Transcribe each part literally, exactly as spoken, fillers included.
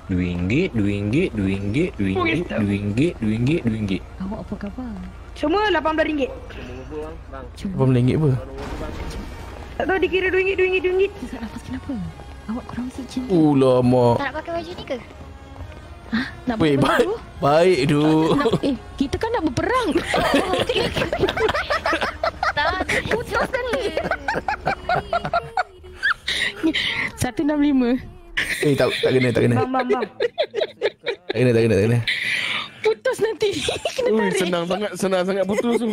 Dua ringgit, dua ringgit, dua ringgit, dua ringgit, dua ringgit, dua ringgit, dua ringgit. Awak apa khabar? Semua lapan belas ringgit. Berapa ringgit apa? Tak tahu dikira dua ringgit, dua ringgit, dua ringgit. Sesak nafas kenapa? Awak kurang sikit macam ni. Oh lama. Tak nak pakai baju ni ke? Hah? Nak Weh, buat baik, baju? baik tu. Nak, eh, kita kan nak berperang. Tak, Putus dah ni. seratus enam puluh lima. Eh tak tak kena tak kena. Bang, bang, bang. Tak kena tak kena tak kena. Putus nanti. Kena Ui, tarik. senang sangat senang sangat putus tu.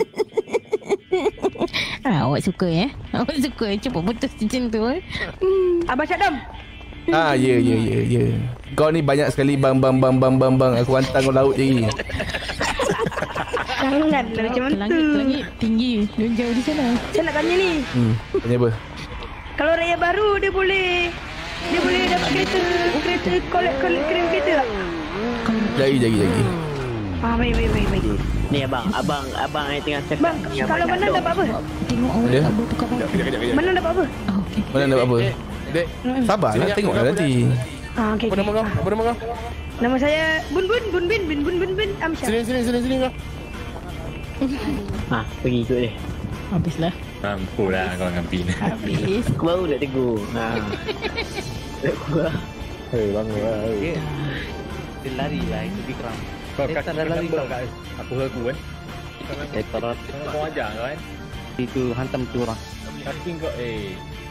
Ah, awak suka ya? Awak suka cepat putus macam tu eh? Hmm. Abang Syadam. Ah ya ya ya ya. Kau ni banyak sekali bang bang bang bang bang bang. Aku hantar kau laut je. Janganlah macam Ke tu. langit, ke langit tinggi. Dia jauh di sana. Saya nak tanya ni. Hmm. Tanya apa? Kalau raya baru dia boleh dia boleh dapat kereta kereta collect collect kereta kereta tak? Jagi jagi jagi. Ah, baik baik baik baik. Ni abang, abang, abang yang tengah cakap. Bang, kalau menang dapat apa? Tengok awak Ada? tak boleh tukar baju. Menang dapat apa? Oh, okay. Mana dapat apa? Dek, sabarlah tengoklah nanti. Ah, okey. Apa nama kau? Apa nama kau? Nama saya Bun Bun Bun Bin Bin Bun Bun Bin Amsyar. Sini sini sini sini kau. Ha, pergi ikut dia. Habislah. Mampulah kau dengan Bin. Habis. Aku baru nak tegur. Ha. Tak kuat. Hei bangun lah. Dia lari lah itu Bikram. Kau Eh, kaki tak ada lari lari kau. kat aku aku kan. Eh tarat Kau ajar kau kan. itu hantam tu orang. Kaki kau eh.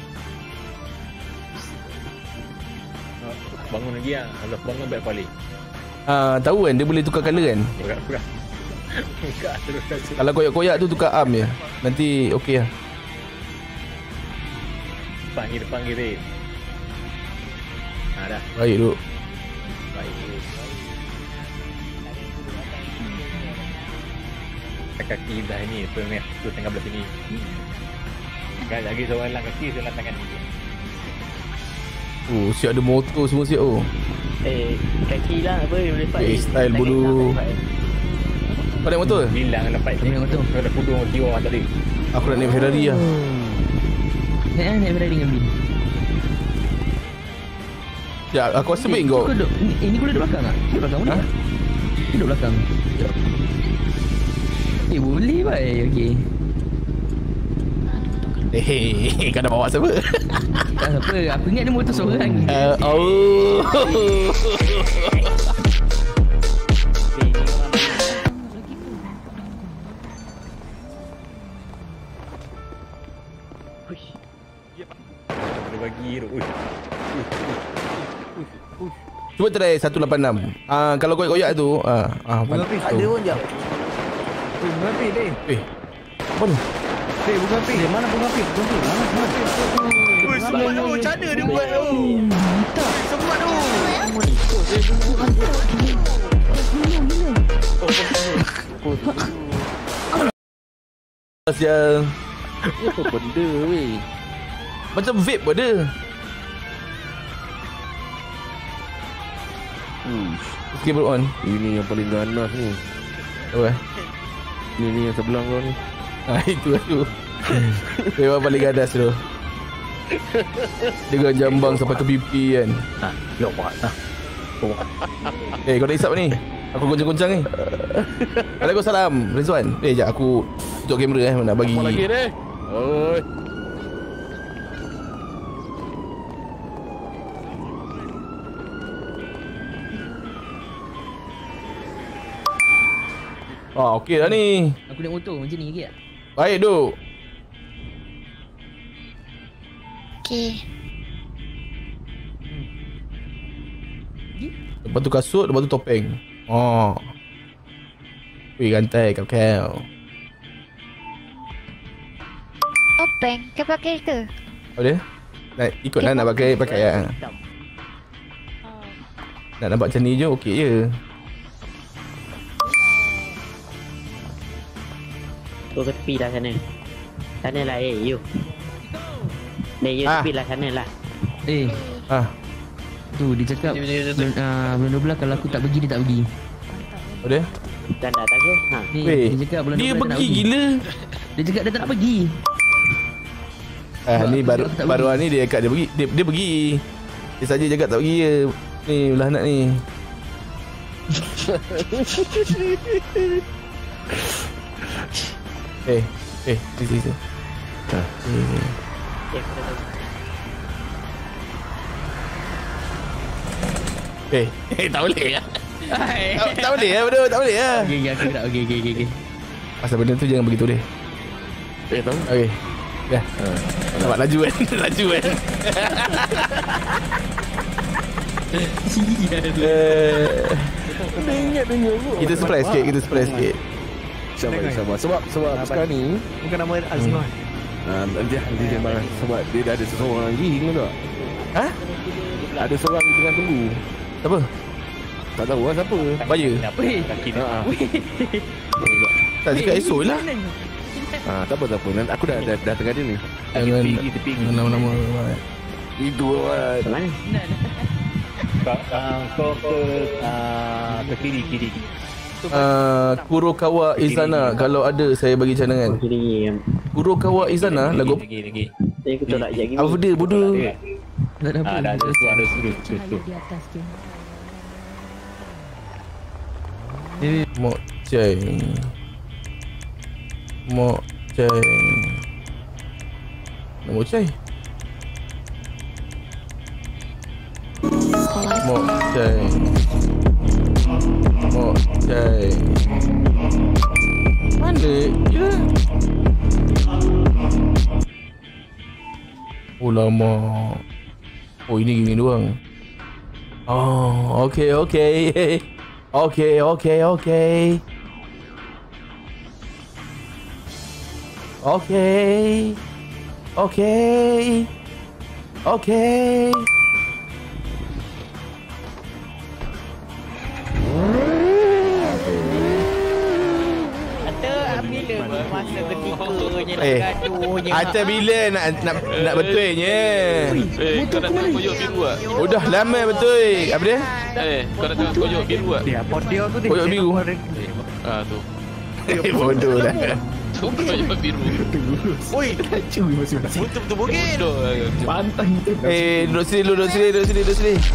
Oh, bangun lagi ah. Kalau bangun baik balik. Ah, tahu kan dia boleh tukar colour kan? Buka buka. Buka terus terus. Kalau koyak-koyak tu tukar arm je. Nanti okey lah. Depan ni depan kita. Ha dah. Baik duk. Baik. Kaki dah ni apa ni? Tu tengah belah sini. Kan lagi seorang lang kaki sebelah tangan ni. Oh, siap ada motor semua siap oh. Eh, kaki lah apa yang lepas Eh, style bodoh. Kau naik motor? Bilang lepas ni. Naik motor. Kau dah pudung jiwa tadi. Aku nak naik Ferrari lah. Naik naik berada dengan Bin. Ya, aku rasa baik kau. Kau duduk, ni, eh, ni kau duduk belakang tak? Duduk belakang boleh Ha? tak? Duduk belakang. Eh boleh baik, okey. Eh, kau dah bawa siapa? Tak apa, aku ingat dia motor seorang. Uh, oh. Dia bagi tu. Ui. Cuba try seratus lapan puluh enam. Ah, kalau koyak-koyak tu, ah, ah, Bunga api, ada pun jap. Eh, bunga api deh. Eh, apa tu? Eh, bunga api. Dia mana bunga api? Bunga api. Mana bunga api? Oi, semua tu, macam mana dia buat tu? Semua tu. Sial. Apa benda weh? Macam vape pun dia. Uish, Okay, bro on. ini yang paling ganas ni. Apa? Ni ni yang sebelah kau ni. Ah, itu tu. Memang paling gadas tu. Dengan jambang sampai ke pipi kan. Ha, lo buat ah. Eh, kau dah isap ni? Aku goncang-goncang ni. Waalaikumsalam, Rizwan. Eh, jap aku tutup kamera eh nak bagi. Apa lagi deh? Oi. Ah, okey dah ni. Aku naik motor macam ni okey tak? Baik, duk. okey. Lepas tu kasut, lepas tu topeng. Oh. Wih, gantai kau-kau. Topeng, kau pakai ke? Apa dia? Nak ikut lah nak pakai pakai lah. Nak nampak macam ni je okey je. Kau ke tepi lah sana. Sana lah eh, you. Ni you Ah. tepi lah sana lah. Eh, Ah, tu dia cakap bulan uh, bulan dua belas kalau aku tak pergi dia tak pergi. apa dia? Dan dah tak ke? Ha. Ni Weh, dia cakap bulan dia dua belas tak nak pergi gila. Dia cakap dia tak nak pergi. Ah, ni Aku baru cakap tak baru pergi. ni dia cakap dia pergi. Dia, dia pergi. Dia saja cakap tak pergi je. Ni belah nak ni. Eh, eh, sini sini. Ha. Eh, eh tak boleh lah. tak, tak boleh lah benda, tak boleh lah. Okey, okey, aku nak. Okey, okey, okey, okey. Pasal benda tu jangan begitu deh. Eh, tahu. Okey. Dah. Nampak laju kan? Laju kan? Dia ingat dia nyuruh. Kita surprise sikit, kita surprise sikit. Sabar, sabar. Sebab sebab sekarang ni Bukan nama Azman. ah, nanti nanti dia marah sebab dia dah ada seseorang lagi, ingat tak? Ha? Ada seorang yang tengah tunggu. Siapa? Tak tahu lah siapa. Baya? Kaki dia. Ha. Tak cakap esok lah. Ah, tak apa tak apa. Nanti aku dah dah, dah tengah dia ni. Jangan Tepi, tepi. nama-nama. Itu lah. Mana? Ah, Kau ke ah, ke kiri, kiri. Uh, Kurokawa Izana. Kalau ada saya bagi cadangan. Kiri. Kurokawa Izana lagu Lagi, lagi. Saya aku tolak je lagi. apa dia bodoh. Tak ada apa. Ah, dah ada tu, ada tu, tu, tu. Di atas tu. Mok Chai. Mok Chai. Mok Chai. Mok Chai. Mok Chai. Mana dia? Oh lama. Oh ini gini doang. Oh, okey okey. Okey okey okey. Okey. Okey. Okey. Masa ketikanya Eh, Atas bila nak nak nak betulnya? Eh, kau nak tengok koyok biru ah? Oh dah lama betul. Apa dia? Eh, kau nak tengok koyok biru ah? Dia apa dia tu dia? Koyok biru. Ah tu. Eh bodoh lah. Tu koyok biru. Oi, laju masuk. Betul-betul bogel. Pantang tu. Eh, duduk sini dulu, duduk sini, duduk sini, duduk sini.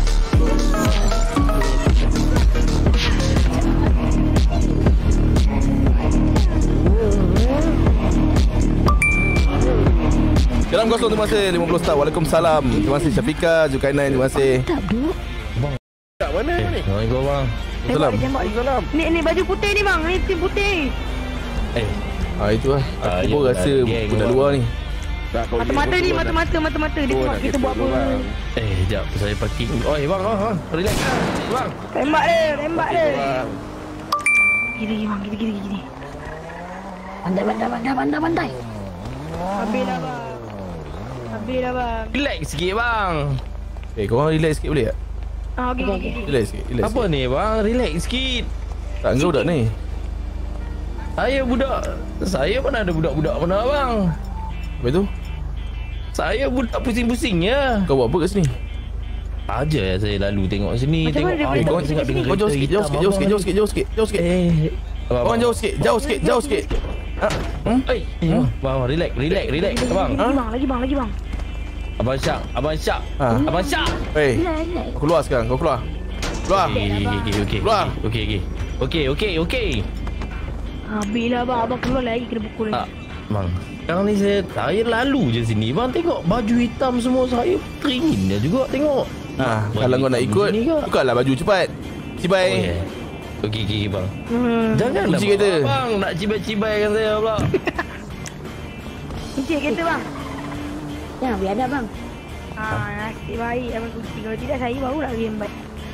Dalam kosong terima kasih lima puluh star. Waalaikumsalam. Terima kasih Syafika, Zulkarnain, terima kasih. Tak duk. Kat mana ni? Assalamualaikum bang. Salam. Tembak, tembak. Ni ni baju putih ni bang. Ni tim putih. Eh, Ah itu lah. Ah, Aku pun ya, rasa geng budak bang. luar ni. Tak, kau Mata-mata dia ni, betul mata-mata, mata-mata. Dia Oh, tengok nak kita buat apa. bang. eh, jap saya parking. Oi, bang, bang, bang. Relax. Bang. Tembak dia, tembak dia. Bang. Gini, gini bang, gini, gini, gini. Pandai, pandai, pandai, pandai, pandai. Habis dah bang. Habis dah bang. Relax sikit bang. Eh, korang relax sikit boleh tak? Ah, okey, okey, okey. Relax sikit, relax Apa sikit. ni bang? Relax sikit. Tak, kau budak ni. Saya budak. Saya mana ada budak-budak mana bang? Lepas tu, Saya budak pusing-pusingnya. kau buat apa kat sini? Aja ya saya lalu tengok sini, Macam tengok mana dia ah, boleh tengok dapat tengok sini? dengan Kau jauh sikit, jauh sikit, jauh sikit, jauh sikit, jauh sikit, jauh sikit. Eh, abang, Korang jauh sikit, jauh sikit, jauh sikit. Ah, hmm? Eh, eh, bang, bang, relax, relax, relax, abang. Lagi bang, lagi bang, lagi bang. Abang Syak, abang Syak, Ha. abang Syak. Hey, Relax, relax. kau keluar sekarang, kau keluar. Keluar. Okey, okey, okey. Keluar. Okey, okey. Okey, okey, okey. Habis lah bang, abang keluar lagi kena pukul Ah, lagi. bang. Sekarang ni saya saya lalu je sini. Bang tengok baju hitam semua saya teringin dia juga tengok. Ha, Baju kalau kau nak hitam ikut, sini ke? tukarlah baju cepat. Oh, Cibai. yeah. Okey, okey, bang. Hmm. Janganlah Kunci kereta. bang nak cibai-cibaikan saya pula. Kunci kereta bang. Ya, biar ada bang. Ah, nasib baik abang kunci. Kalau tidak saya baru nak game baik.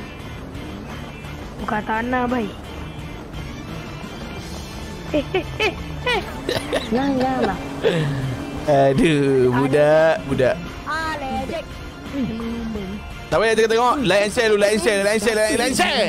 Buka tanah baik. Eh, eh, eh, eh. Jangan, jangan bang. Aduh, budak, budak. Ah, lecek. Tak payah tengok-tengok. Like and share dulu, like and share, like and share, like and share.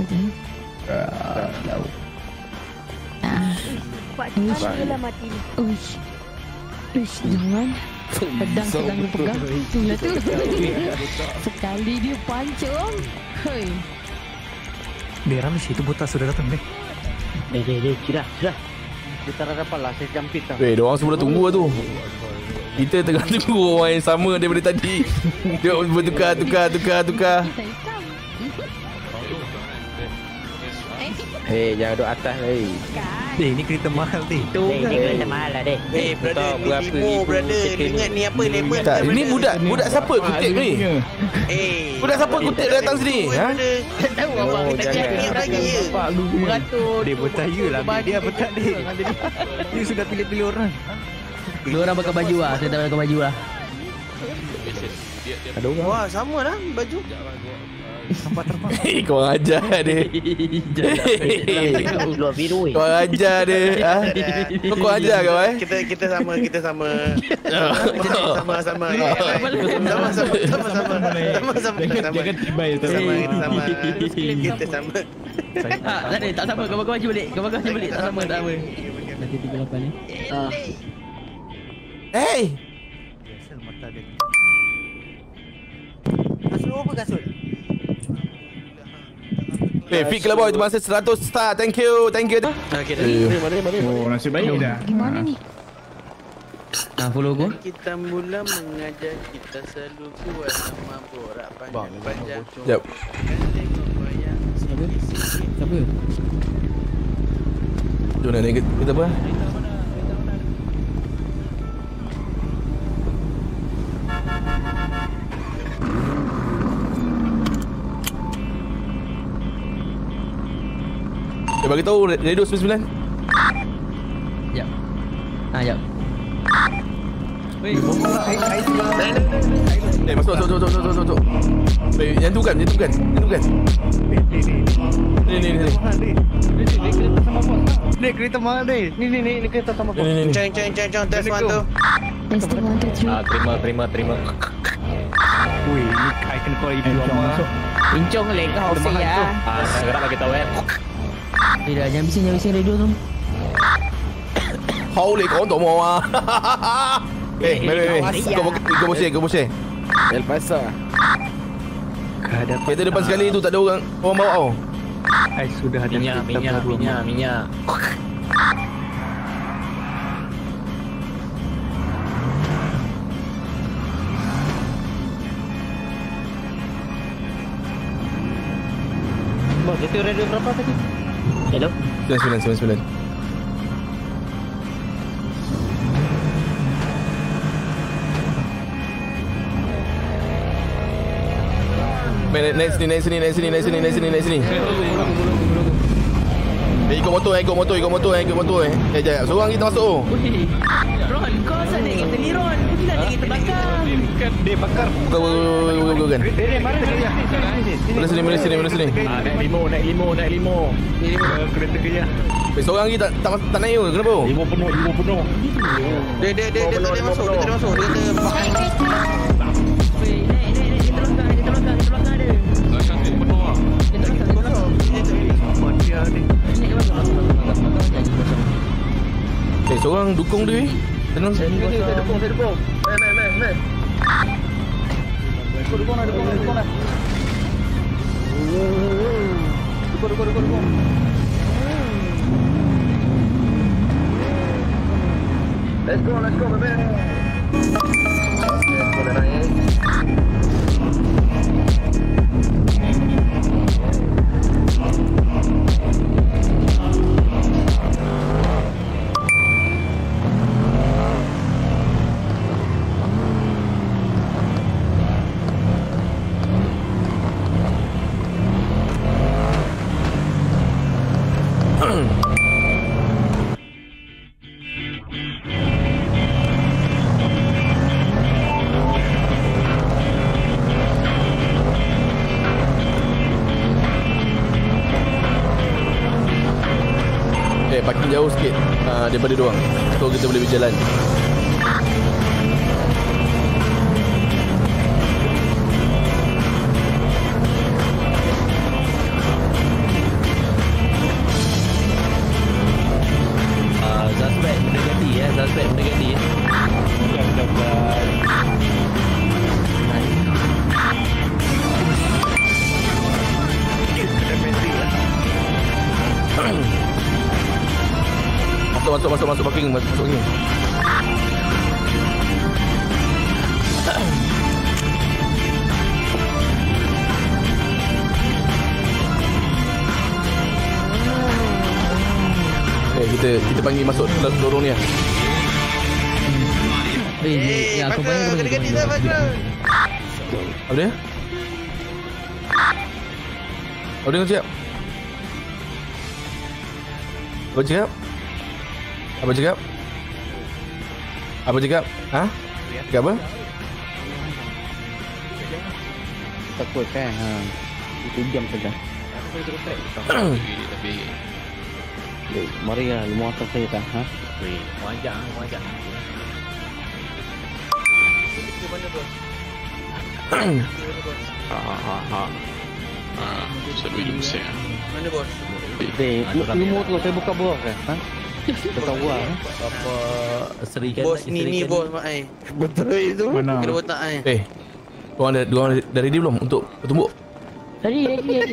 Buat cepat dia lah mati ni. Uish. Uish, jangan. Pedang sedang dipegang. Itulah tu. Sekali dia pancung. Hei. Dia ramai situ buta sudah datang deh. Eh, eh, eh, sudah, sudah. Kita dah dapat lah, saya jampit tau. Weh, diorang semua dah tunggu lah tu. Kita tengah tunggu orang yang sama daripada tadi. Dia bertukar, tukar, tukar, tukar. Kita hitam. Eh, jangan duduk atas lagi. Eh, ni kereta mahal ni. Dek, ni kereta mahal lah dek. Eh, brother, limo, brother. Ingat ni apa, lemon. Tak, ini budak budak siapa kutip ni? Eh, Budak siapa kutip datang sini? Ha? Tak tahu abang Oh, kita jangan. cakap lagi ya. Beratur. Dia bertanya lah ambil dia apa tak dia. Dia sudah pilih-pilih orang. Dua orang pakai baju lah. Saya tak pakai baju lah. Ada orang. wah, sama lah baju. Eh, kau orang ajar dia. Luar biru eh. Kau orang ajar dia. Ha? Kau kau ajar kau eh? Kita kita sama, kita sama. Sama sama. Sama sama sama sama. Sama sama. Jangan tibai tu. Sama sama. Kita sama. Tak, tak ada. Tak sama. Kau pakai baju balik. Kau pakai baju balik. Tak sama. Tak sama. Nanti tiga puluh lapan ni. Ah. Hey. Kasut apa kasut? Eh, Fit Killer Boy tu masa seratus star. Thank you. Thank you. Okey, Eh, Mari, mari. Oh, nasib baik dah. Gimana ni? Ah, follow aku. kita mula mengajar, kita selalu kuat sama borak panjang-panjang. Jap. Siapa? Jom nak naik kita apa? Dia bagi tahu radio sembilan sembilan. Jap. Ah, jap. Eh, masuk masuk masuk masuk masuk masuk. Eh, yang tu kan, yang tu kan. Yang tu kan. Ni ni ni. Ni kereta mahal ni. Ni ni ni kereta sama Ni ni ni. Ceng ceng ceng ceng test one tu. Testing one, two, three. Ah, terima terima terima. Wih, ni I kena call ibu masuk. Pincong lek kau office ya. Ah, sekarang bagi tahu eh. Tidak, jangan bising, jangan bising radio tu. Hao leh kau tak mau ah. Eh, mari mari. Kau kau boseh, kau boseh. El Paso. Kereta depan sekali tu tak ada orang orang bawa tau. I sudah ada Minyak, minyak, minyak, minyak. Bos, itu radio berapa tadi? Hello? sembilan sembilan sembilan sembilan. Naik, naik sini, naik sini, naik sini, naik sini, naik sini, naik sini. Eh, ikut motor eh, ikut motor, ikut motor eh, ikut motor eh. Eh, jap, seorang kita masuk. Ron, kau asal naik kereta ni Ron. Kau tidak naik kereta belakang. Kan dia bakar. Bukan, bukan, bukan, bukan. Dia mana dia? Mana sini, mana sini, mana sini. Ah, naik limo, naik limo, naik limo. Ini kereta kerja. Eh, seorang lagi tak tak tak naik ke? Kenapa? Limo penuh, limo penuh. Dia dia dia dia tak boleh masuk, dia tak boleh masuk. Dia kata pakai Weh, naik, naik, naik. Dia terlongkar, dia terlongkar, dia terlongkar dia. Belakang dia penuh lah. Dia terlongkar, dia terlongkar. Dia ni. Naik ke belakang, belakang, belakang, belakang. Jangan kosong. Eh, seorang dukung dia eh. Tenang. Saya dukung, saya dukung. Main, main, main, main. Dukung, dukung lah, dukung lah, dukung lah. Dukung, dukung, dukung, dukung. Let's go, let's go, baby. Boleh naik. Eh, parking jauh sikit uh, daripada diorang. So kita boleh berjalan. Ah, suspect mendekati ya, suspect mendekati ya. Masuk, masuk, masuk, masuk parking, masuk, masuk parking. kita kita panggil masuk lorong ni lah. Eh, ya aku bayar. Ganti-ganti dah background. Apa dia? Apa dia cakap? Apa cakap? Apa cakap? Apa cakap? Ha? Cakap apa? Takut kan? Ha. Itu jam saja. Tapi Baik, mari lah lima atas saya kan. Ha? Weh, mau ajak, mau ajak. ha ha ha. Ah, selalu hidup saya. Mana bos? Baik, ilmu tu saya buka bawah kan? Ha? Buka bawah. Apa Seri kan? Bos ni ni bos mak ai. Betul itu. Mana? Kena botak ai. Eh, korang dah, korang dah ready belum untuk bertumbuk? Ready, ready, ready.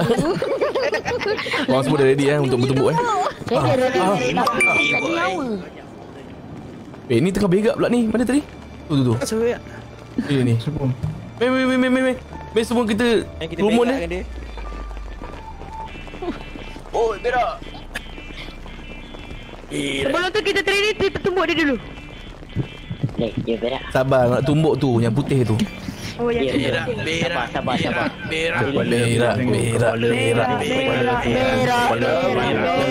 Korang semua dah ready eh untuk bertumbuk eh? Ready, ready. Ah. Tak ada nyawa. Eh, ni tengah begak pula ni. Mana tadi? Tu tu tu. Sorry. Ini ni. Meh meh meh meh meh. Meh semua kita rumun eh. Oh, berak. Sebelum tu kita training, kita tumbuk dia dulu. Baik, dia berak. Sabar nak tumbuk tu yang putih tu. Oh, yang Ya, tu. Berak, berak. Sabar, sabar, sabar. Berak. Berak, berak, berak. Berak, berak,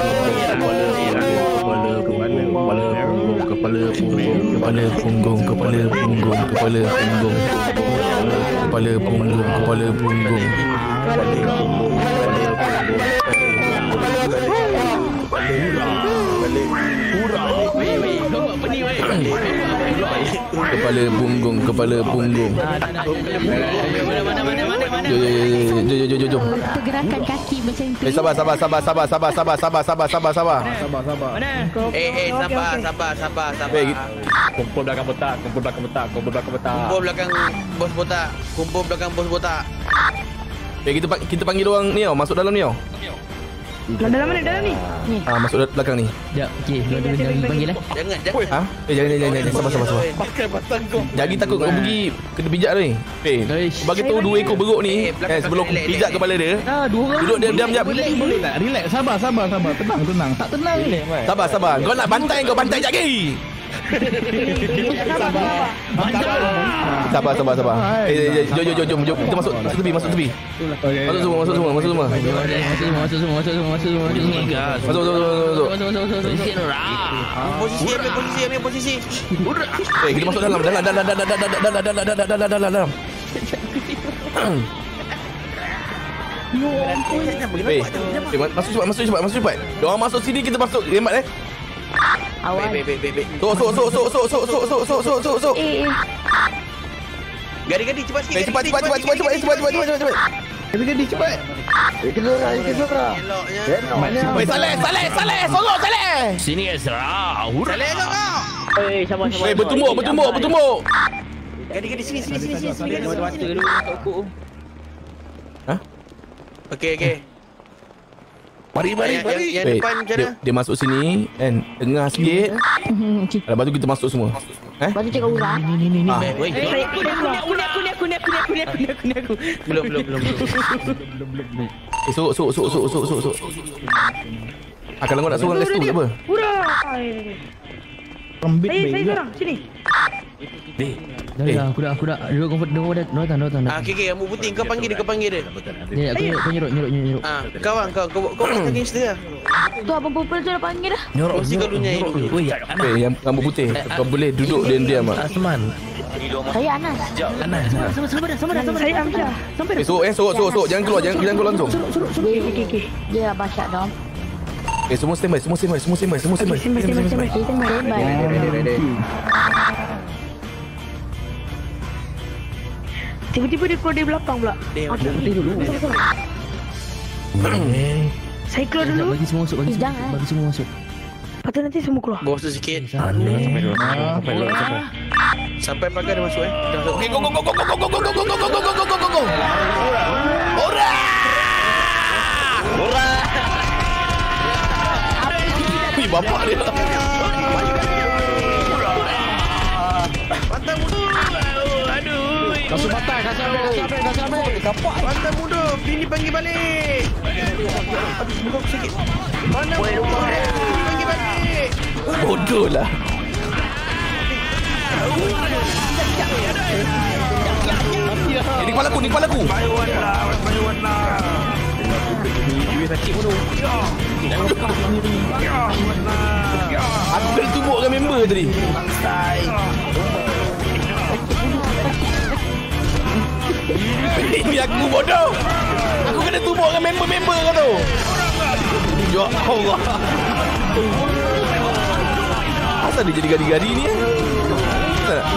Kepala punggung, kepala punggung, kepala punggung, kepala punggung, kepala punggung, kepala punggung. Kepala punggung, kepala punggung. Jom, jom, jom, jom, jom, jom. Pergerakan kaki macam tu. Eh, sabar, sabar, sabar, sabar, sabar, sabar, sabar, sabar, sabar, sabar. Sabar, sabar. Eh, eh, sabar, sabar, sabar, sabar. Eh, Kumpul belakang botak, kumpul belakang botak, kumpul belakang botak. Kumpul belakang bos botak. Kumpul belakang bos botak. eh kita pa- kita panggil orang ni tau, masuk dalam ni tau. Dalam mana? Dalam ni? Ah, masuk dalam belakang ni. Sekejap, okey. Dua dua dah panggil lah. Jangan, jangan. Ha? Eh, jangan, jangan, jangan, sabar, sabar, sabar. Pakai batang kau. Jadi takut kau pergi kena pijak ni. Eh, Aish. bagi tahu dua ekor beruk ni, Eh, belakang eh sebelum belakang, pijak relax, kepala dia. Ah, dua orang. Duduk diam, diam, diam. Boleh, boleh tak? Relax, sabar, sabar, sabar. Tenang, tenang. Tak tenang ni. Sabar, sabar. Kau nak bantai kau bantai jap lagi. Sabar, sabar, sabar. Eh, eh, eh, jom, jom, jom, jom, jom. Kita masuk, masuk tepi, masuk tepi. Masuk semua, masuk semua, masuk semua. Masuk semua, masuk semua, masuk semua, masuk semua, masuk semua. Masuk, masuk, masuk, masuk. Masuk, masuk, masuk, masuk. Posisi, ambil posisi, ambil posisi. Eh, kita masuk dalam, dalam, dalam, dalam, dalam, dalam, dalam, dalam, dalam, dalam, dalam, dalam, dalam. Eh, eh, masuk cepat, masuk cepat, masuk cepat. Diorang masuk sini, kita masuk. Hemat eh. Baik, baik, baik, baik, baik. Sok, sok, sok, sok, sok, sok, sok, sok, sok, sok, sok, sok. Eh, eh. Gadi-gadi, cepat sikit. Eh, cepat, cepat, cepat, cepat, cepat, cepat, cepat, cepat, cepat. Jadi cepat. Eloknya. Weh, Saleh, Saleh, Saleh, sorok Saleh. Sini Ezra. Saleh kau kau. Eh, sabar, sabar. Eh, bertumbuk, bertumbuk, bertumbuk. Gadi-gadi sini, sini, sini, sini, sini. Gadi, sini, sini. Dulu aku. Hah? Okey, okey. Mari, mari, Yang, yang, mari. yang Weh, depan macam dia, mana? dia masuk sini kan, tengah sikit. Okey. Lepas tu kita masuk semua. Eh? Lepas tu cakap urang. Ah. Baik, baik. Eh, kunyah, kunyah, kunyah, kunyah, kunyah, kunyah, kunyah, kunyah, kunyah, kunyah, aku. Belum, belum, belum. Eh, sok, sok, sok, sok, sok, sok, sok. Ah, kalau kau nak seorang kat situ, tak apa? Urang. Rembit Saya, baik saya juga. seorang. Sini. Dah, dah, aku dah, aku dah. Dua comfort, dua dah, dua dah, dua dah. Ah, okey, okey. Rambut putih, kau panggil dia, kau panggil dia. Ya, aku kau nyeruk, nyeruk, nyeruk. Ah, kau bang, kau, kau, kau kau gangster lah. Tu abang purple tu dah panggil dah. Nyorok, Mesti kau dunia ini. Weh, Eh, yang rambut putih. Kau boleh duduk diam-diam ah. Asman. Saya Anas. Anas. Sama, sama dah, sama dah, sama dah. Saya Amsyah. Sampai Eh, sok, eh, sok, sok, sok. Jangan keluar, jangan, jangan keluar langsung. Okey, okey, okey. Dia dah basyat dah. Eh, semua standby, semua standby, semua standby, semua standby. Sembah, sembah, sembah. Kita standby. Tiba-tiba dia keluar dari belakang pula. Dia Okey, okey. dulu. Saya keluar dulu. Bagi semua masuk, bagi Eh, semua, jangan. bagi semua masuk. Lepas tu nanti semua keluar. bos tu sikit. Sampai pagar dia masuk eh. Dah masuk. Okay, go, go, go, go, go, go, go, go, go, go, go, go, go, go, go, go, go. Ora! Ora! Wih, bapak dia. Pantai muda. Aduh. Kasut batai, kasut ambil, kasut ambil, kasut ambil. Kapak. Pantai muda. Bini panggil balik. Aduh, muka aku sakit. Pantai muda. Bini panggil balik. Bodoh lah. Eh, ni kepala aku, ni kepala aku. Aku kena tumbuk dengan member tadi. Ini aku bodoh. Aku kena tumbuk dengan member-member kau tu. Ya Allah. Asal dia jadi gadi-gadi ni eh? Tak tak?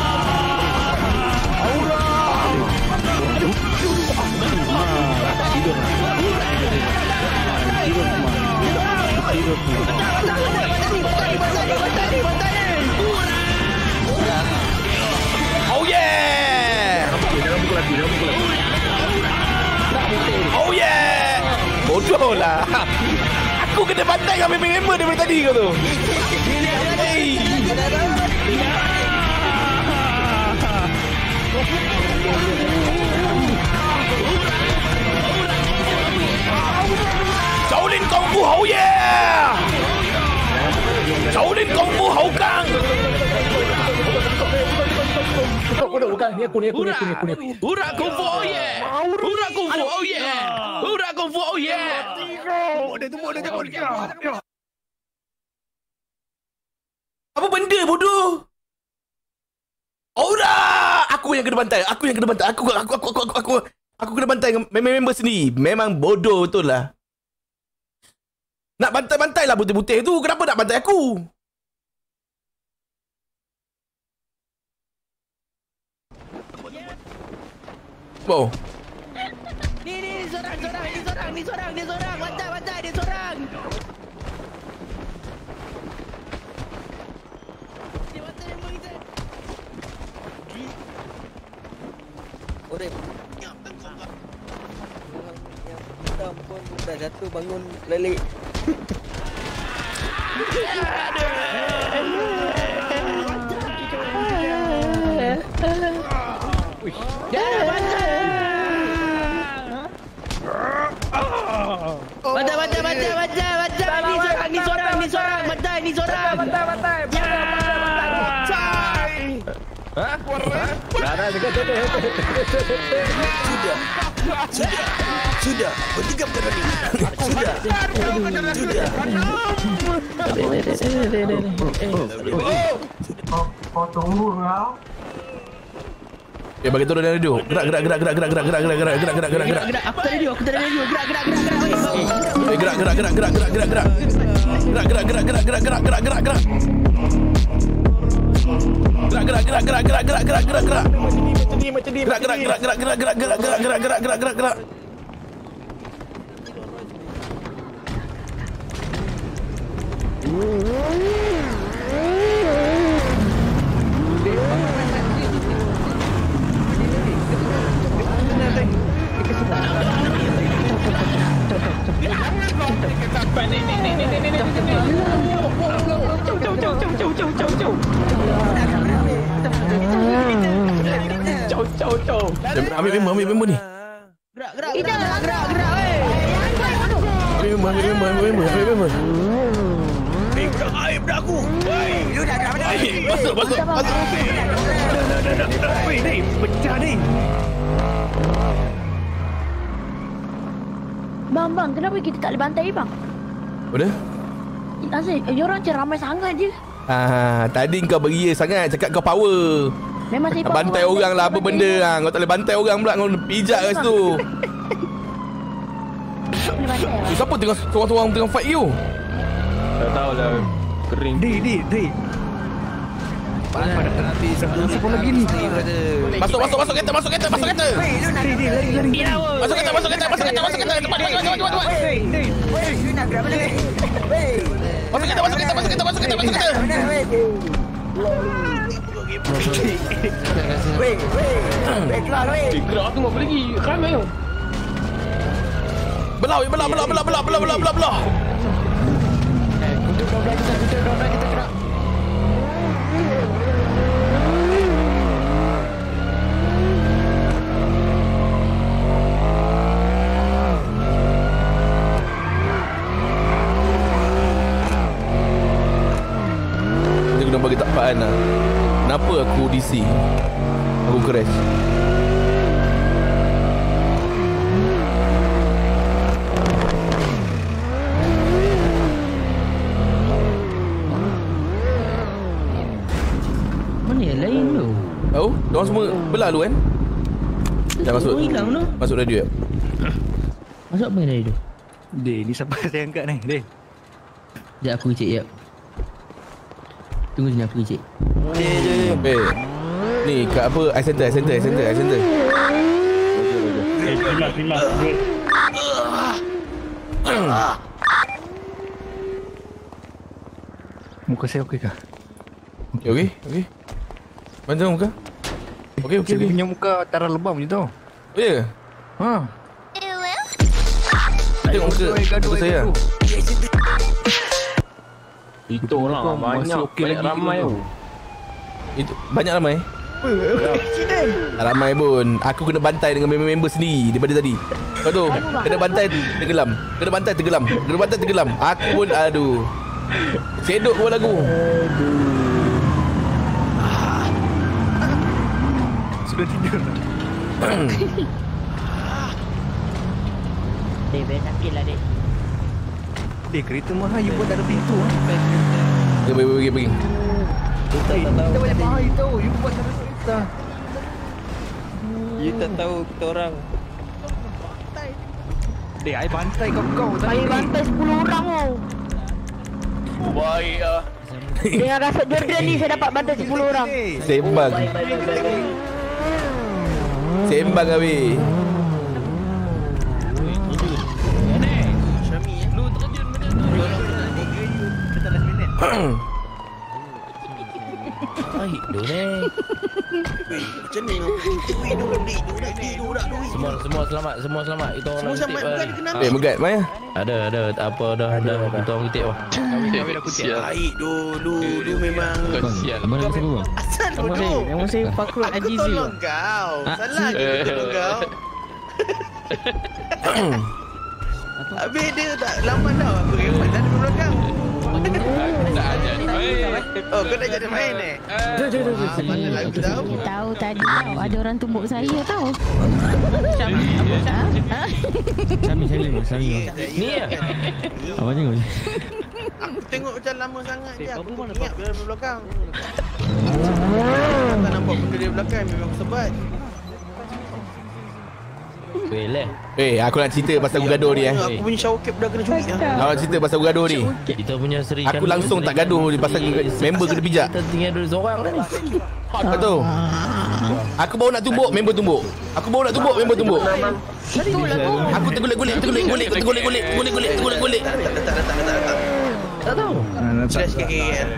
Oh yeah! Oh yeah! Bodoh lah. Aku kena bantai dengan member-member daripada tadi kau tu. Hey. Shaolin Kung Fu, oh yeah! Shaolin Kung Fu, hậu căng. Bukan, bukan. Ni aku, ni aku, ni aku, ni aku, ni aku. Hura Kung Fu, oh yeah! Hura Kung Fu, oh yeah! Hura Kung Fu, oh yeah! Dia tumbuk dia tumbuk dia. Apa benda bodoh? Ora! Aku yang kena bantai. Aku yang kena bantai. Aku aku aku aku aku aku, aku kena bantai dengan member sendiri. Memang bodoh betul lah. Nak bantai-bantai lah putih-putih tu. Kenapa nak bantai aku? Wow. Ni ni ni seorang seorang ni seorang ni seorang ni seorang. Bantai bantai dia seorang. Dia bantai dia mengisah. Orek. Hitam pun dah jatuh bangun lelik. Bantai bantai bantai bantai bantai ni seorang ni seorang ni seorang bantai ni seorang. Bantai bantai bantai bantai. Ha? Dah dah dekat dekat. Sudah. Sudah. Sudah. Bertiga perkara ni. Sudah. Sudah. Kau tunggu kau. Eh bagi turun dari radio. Gerak gerak gerak gerak gerak gerak gerak gerak gerak gerak gerak gerak gerak. Gerak aku tak radio aku tak radio gerak gerak gerak gerak. Eh gerak gerak gerak gerak gerak gerak gerak. Gerak gerak gerak gerak gerak gerak gerak gerak gerak. Gerak gerak gerak gerak gerak gerak gerak gerak gerak. Macam ni macam ni. Gerak gerak gerak gerak gerak gerak gerak gerak gerak gerak gerak gerak gerak. Ambil member, ambil member ni. Gerak gerak gerak gerak gerak weh. Ambil member, ambil member, ambil member, ambil member. Eh, budak air budak aku. Wei, lu dah gerak dah. Masuk, masuk, masuk. Wei, ni pecah ni. Bang, bang, kenapa kita tak boleh bantai bang? Mana? Asyik, eh, orang macam ramai sangat je. Ah, tadi kau beria sangat cakap kau power. Memang saya power. Bantai orang lah apa benda ah. Kau tak boleh bantai orang pula kau pijak kat situ. Siapa tengah seorang-seorang tengah fight you? Tak tahulah. Kering. Di, di, di. Pada nanti satu sepuluh lagi ni. Masuk, masuk, masuk kereta, masuk kereta, masuk kereta. Wei, lu nak di, lari, lari. Masuk kereta, masuk kereta, masuk kereta, masuk kereta. Cepat, cepat, cepat, cepat, cepat. Wei, wei, lu nak gerak mana? Wei. Masuk kereta, masuk kereta, masuk kereta, masuk kereta, masuk kereta. Wei, wei. Wei, keluar wei. Gerak tu apa lagi? Ramai tu. Belah, weh, belah, belah, belah, belah, belah, belah, belah, belah. percubaan lah. Kenapa aku D C? Aku crash. Mana yang lain tu? Tahu? Diorang semua belah lu kan? Dah masuk. Hilang tu. Masuk radio. Masuk apa radio? Deh, ni siapa saya angkat ni? Deh. Sekejap aku cek, jap. Tunggu sini aku cek. Eh, ni kat apa? Eye center, eye center, eye center, eye center. Eh, terima, terima. Muka saya okey kah? Okey, okey, okey. Mana muka? Okey, okey, okey. Punya muka tara lebam je tau. Oh, ya? Ha. Tengok muka, muka saya. Itu orang banyak, banyak ramai tu. Itu banyak ramai. Tak ramai pun. Aku kena bantai dengan member-member sendiri daripada tadi. Kau tu, kena bantai tenggelam. Kena bantai tenggelam. Kena bantai tenggelam. Aku pun aduh. Sedok pun lagu. Sudah tidur. Dek, biar sakit lah dek. Dek, kereta mahal you pun tak ada pintu. Pergi, pergi, pergi, pergi. Kita tak tahu. Kita banyak mahal tu. You buat tak ada kereta. You tak tahu kita orang. Dek, I bantai kau-kau. Saya bantai sepuluh orang tau. Baik ah. Dengan rasa Jordan ni saya dapat bantai sepuluh orang. Sembang. Sembang habis. Baik tu ni. Macam ni nak duit duit duit duit Semua semua selamat, semua selamat. Itu orang Semua selamat, kutip bukan lah. kenapa? Eh, megat mana? Ada, ada. Tak apa dah, dah. Itu orang kutip lah. Baik dulu, lu memang Kasihan. Abang nak siapa bang? asal bodoh. Nama saya Fakrul Aku Ajizi. tolong kau. Salah je aku tolong kau. Habis dia tak lama dah aku remat dah dekat belakang. Tak jadi main. Oh, kau dah jadi main eh? Jom, jom, jom. Ah, mana lah aku tahu. Tahu tadi tau ada orang tumbuk saya tau. Sami, Sami, Sami. Ni ya. Apa tengok ni? Aku tengok macam lama sangat je. Aku ingat dia dari belakang. Tak nampak benda dari belakang. Memang sebat. Boleh. Eh, aku nak cerita pasal aku gaduh ni eh. Aku punya shower cap dah kena curi. Aku nak cerita pasal aku gaduh ni. Kita punya serikan. Aku langsung tak gaduh ni pasal member kena pijak. Kita tinggal dua seorang tadi. Kau tahu? Aku baru nak tumbuk, member tumbuk. Aku baru nak tumbuk, member tumbuk. Aku tergulik-gulik, tergulik-gulik, tergulik-gulik, tergulik-gulik, tergulik-gulik. Tak tahu. Sudah sikit K L.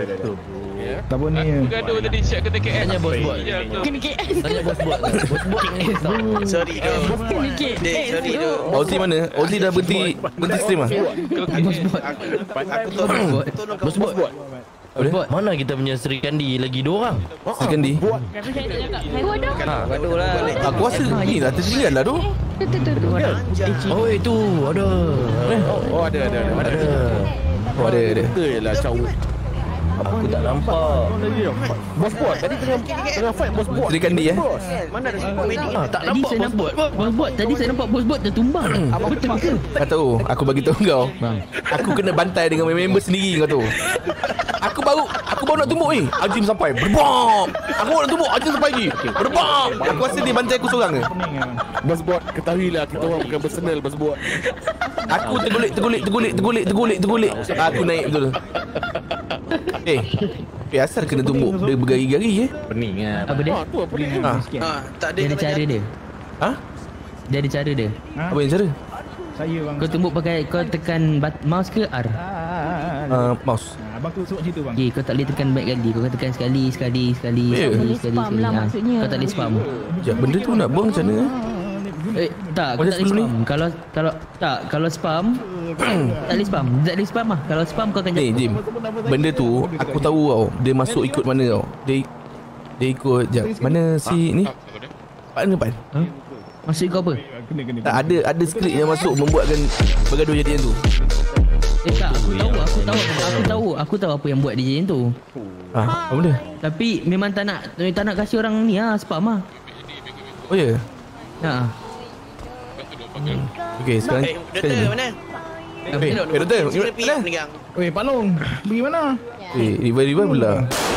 Tak pun ni. Aku gaduh tadi siap kata K L. Tanya bos buat. Kena K L. Tanya bos buat. Bos buat ni. Sorry tu. Kena K Dek, L. sorry tu. Ozzy mana? Ozzy dah berhenti berhenti stream ah. Bos buat. Aku tolong tolong kau bos buat. Bos buat. Mana kita punya serikandi lagi dua orang? Sekandi. Saya ada. Gaduh lah. Aku rasa ni dah terjadian lah tu. Tu tu tu tu. Oh itu ada. Oh ada ada ada. Ada. Oh ada ada. Betul lah cawu. Aku tak nampak. Bos buat tadi tengah tengah fight bos buat. Sekandi eh. Mana ada support medik? Ah, tak Tadi nampak saya bos nampak buat. bos buat. Tadi saya nampak bos buat tertumbang. Betul ke? Kau tahu, aku bagi tahu kau. Bang. Aku kena bantai dengan member sendiri kau tahu. Aku baru aku baru nak tumbuk ni. Azim sampai. Berbom. Aku baru nak tumbuk, Azim sampai lagi. Berbom. Aku rasa dia bantai aku seorang ke. Bos buat ketahuilah kita orang bukan personal bos buat. Aku tergulik, tergulik, tergulik, tergulik, tergulik, tergulik. Aku naik betul. Eh, eh asal kena tumbuk dia bergari-gari eh. Pening lah. Apa dia? Tu apa ni? Ha. Ah, tak ada Dia ada cara dia. Ha? Dia ada cara dia. Apa yang cara? Saya bang. Kau tumbuk pakai kau tekan bat- mouse ke R? Uh, mouse. Abang tu sebut situ bang. Okey, kau tak boleh tekan baik kali. Kau kena tekan sekali, sekali, sekali, Ya. sekali, sekali, Spam sekali. lah Ha. maksudnya. Kau tak boleh spam. Sekejap, benda tu nak buang macam mana? Eh, tak, kau Macam tak boleh sebelum ni? spam. Kalau kalau tak, kalau spam tak boleh spam. Tak boleh spam lah. Kalau spam kau akan Ni Jim, benda tu aku tahu tau. Dia masuk ikut mana tau. Dia dia ikut jap. Mana si ni? Pak mana Pak? Ha? Maksud kau apa? Kena kena. Tak ada ada skrip yang masuk membuatkan bergaduh jadi yang tu. Eh tak, aku tahu, aku tahu, aku tahu, aku tahu apa yang buat dia macam tu. Ah, apa benda? Tapi memang tak nak tak nak kasih orang ni ah spam ah. Oh ya. Ha. Okey, sekarang Eh, doktor mana? Eh, eh, doktor, Sini pergi mana? pegang. Weh, Palong. Pergi mana? Eh, rival-rival pula.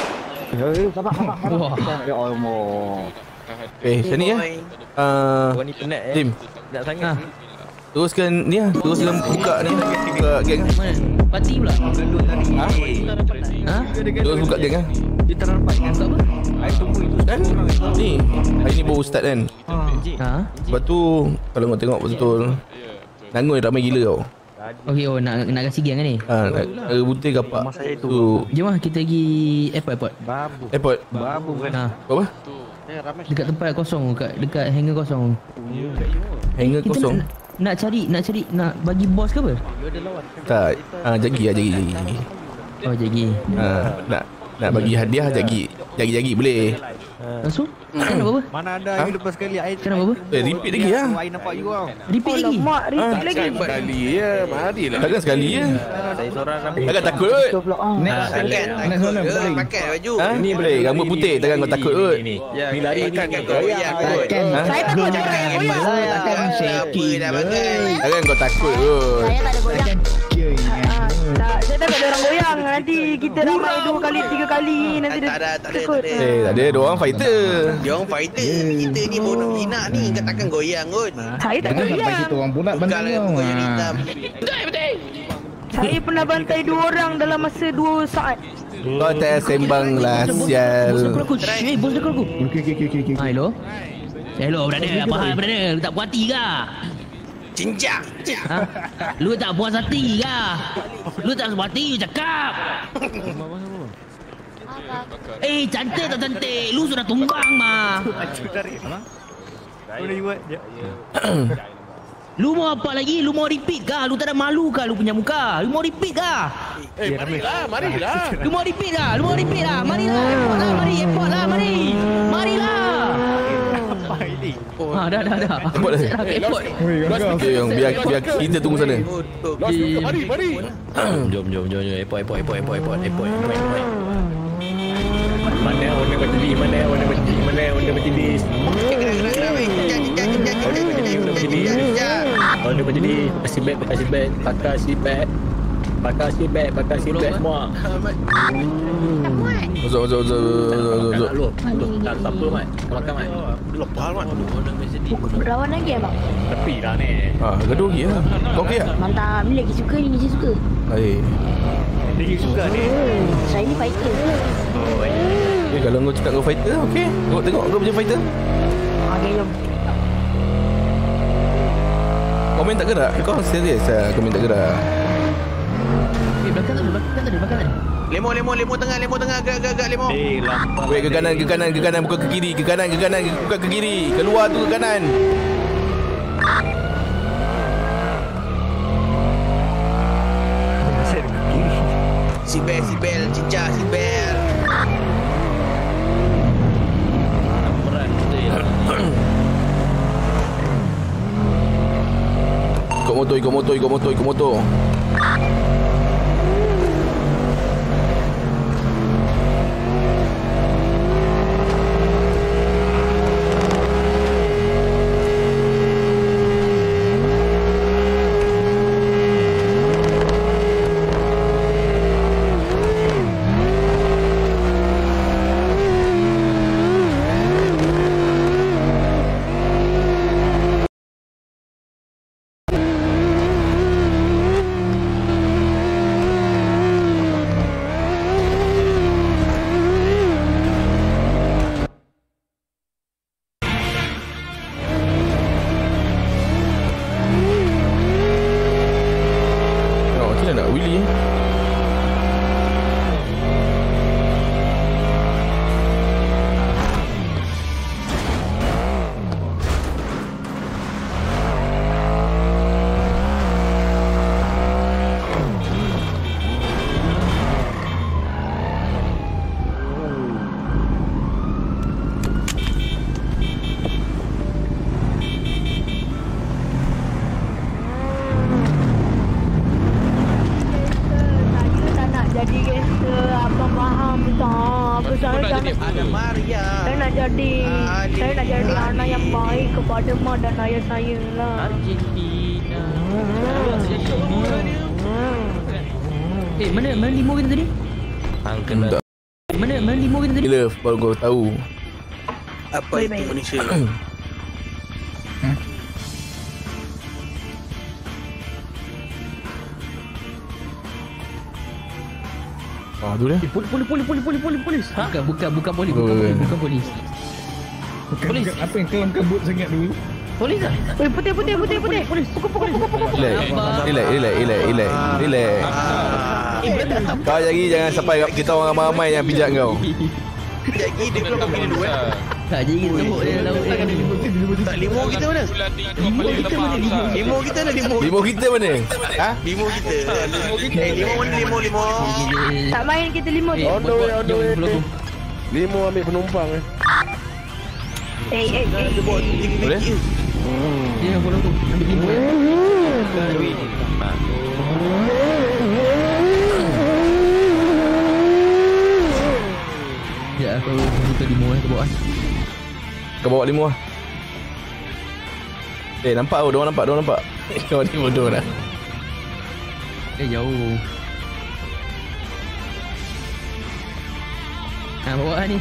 Wah. Ya Allah. Eh, macam ni ya. Ah, Orang ni penat eh. Dim, Penat sangat. Ah. teruskan ni lah. Teruskan buka ni. Buka geng. Mana? Parti pula. Ha? Ha? Terus buka geng kan. Dia terlambat kan apa? Kan? Ni, hari ni baru start kan. Ha? Lepas tu, kalau kau tengok betul, Nangoi ramai gila tau. Okey, oh nak nak kasi geng kan ni. Ha, nak rebutin kapak. Tu, Jom lah kita pergi airport airport. Babu. airport. Babu kan. Ha. Apa? Dekat tempat kosong, dekat dekat hangar kosong. Hanger Kita kosong. nak, nak cari nak cari nak bagi bos ke apa? Tak. Ah, jagi lah, jagi, jagi. jagi. Oh, jagi. Ha, nak nak bagi hadiah jagi. Jagi-jagi boleh. Lepas tu? Kan apa apa? Mana ada Ha? you lepas sekali air. Kan apa apa? Eh, repeat lagi lah. Air nampak you tau. Repeat lagi. Mak, repeat Ah, lagi. Sekali ya, marilah. Takkan sekali je. Saya seorang rambut. Takkan takut kot. Pakai takut. Pakai baju. Ha? Ni boleh, rambut putih. Takkan kau takut kot. Ni. Ya, Ni lari ni. kan kau goyang kot. Ha? Saya takut jangan goyang. Saya takkan Apa shaking. dah pakai. Takkan kau takut kot. Saya tak ada goyang. Ah, tak, saya takut ada orang goyang. Nanti kita ramai dua kali, tiga kali. Nanti Tak ada, tak ada, takut. tak ada. Eh, tak ada. Dia orang fighter. Dia orang fighter. Kita ni bodoh jinak ni. Kau takkan goyang kot. Saya tak Jangan sampai goyang. situ orang pun nak bantu Bukanlah kau. muka yang Ha. hitam. Saya pernah bantai dua orang dalam masa dua saat. Kau tak sembang lah, sial. Bos aku aku. Eh, bos aku aku. Okey, okey, okey, okey. Ha, hello. Hello, brother. Apa hal, brother? Lu tak puas hati ke? Cincang. Ha? Lu tak puas hati ke? Lu tak puas hati, you cakap. Eh, cantik tak cantik? Lu sudah tumbang, mah. Lu mau apa lagi? Lu mau repeat kah? Lu tak ada malu kah lu punya muka? Lu mau repeat kah? Eh, marilah, marilah. Lu mau repeat kah? Lu mau repeat kah? Marilah, airport lah, mari, airport lah, mari. Marilah. Ha, dah, dah, dah. Airport dah. Airport. Okay, yang biar, biar kita tunggu sana. Mari, mari. Jom, jom, jom, jom. Airport, airport, airport, airport, airport, airport, airport, airport. Mana warna baju ni? Mana warna baju ni? Mana warna baju ni? Warna baju ni. Pakai bag, pakai bag, pakai bag. Pakai bag, pakai bag semua. Masuk, masuk, masuk, masuk, masuk. Lu, lu tak apa mat? Kau makan mat. Lepal mat. Lawan lagi abang. Tepi dah ni. Ah, gaduh lagi lah. Kau okey tak? Mantap. Ni lagi suka ni, ni suka. Eh, Dia suka ni. Saya ni fighter. eh, kalau kau cakap kau fighter, okey. Kau tengok kau punya fighter. Okey, jom. Komen tak gerak? Kau serius lah komen tak gerak? Eh, belakang tak ada, belakang tak ada, belakang tak ada. Lemo, lemo, lemo tengah, lemo tengah. Gerak, gerak, gerak, lemo. Eh, lambat. Weh, ke kanan, ke kanan, ke kanan, bukan ke kiri. Ke kanan, ke kanan, bukan ke kiri. Keluar tu ke kanan. Sibel, sibel, cincang, sibel. Berat betul ya. Ikut motor, ikut motor, ikut motor, ikut motor. Oh, macam mana nak wheelie eh? Ada Maria. Saya nak jadi Ali. Saya nak jadi anak yang baik kepada mak dan ayah saya lah. Argentina. Eh, mana mana limo kita tadi? Angkat Tak. Mana mana limo kita tadi? Bila baru kau tahu. Apa Baik, itu baik. Malaysia? Ah, tu dia. Eh, Polis, polis, polis, polis, polis, polis, polis. Bukan, bukan, bukan polis, bukan Oh. polis, bukan polis. Polis. Apa yang kelam kabut sangat dulu? Polis ah. Eh, putih, putih, putih, putih. Polis, pukul, pukul, pukul, pukul. Relax. Relax, relax, relax, relax. Relax. Kau lagi jangan sampai kita orang ramai-ramai yang pijak kau. Jadi dia belum pergi dulu eh. Tak jadi kita tembok dia laut dia. Tak limo kita mana? Limo kita mana? Limo kita mana limo? Limo kita mana? Ha? Limo kita. Limo kita. Eh, limo mana limo limo? Tak main kita lima tu. On the way, on the way. Limo ambil penumpang eh. Eh, eh, eh. Dia bawa tinggi Boleh? tinggi. Dia yang follow tu. Ambil limo ya. Ya, aku buka limo eh ke bawah. Kau bawa limo lah. Eh, nampak tau. Diorang nampak, diorang nampak. Kau ni bodoh dah. Eh, jauh. Ha, bawa lah ni.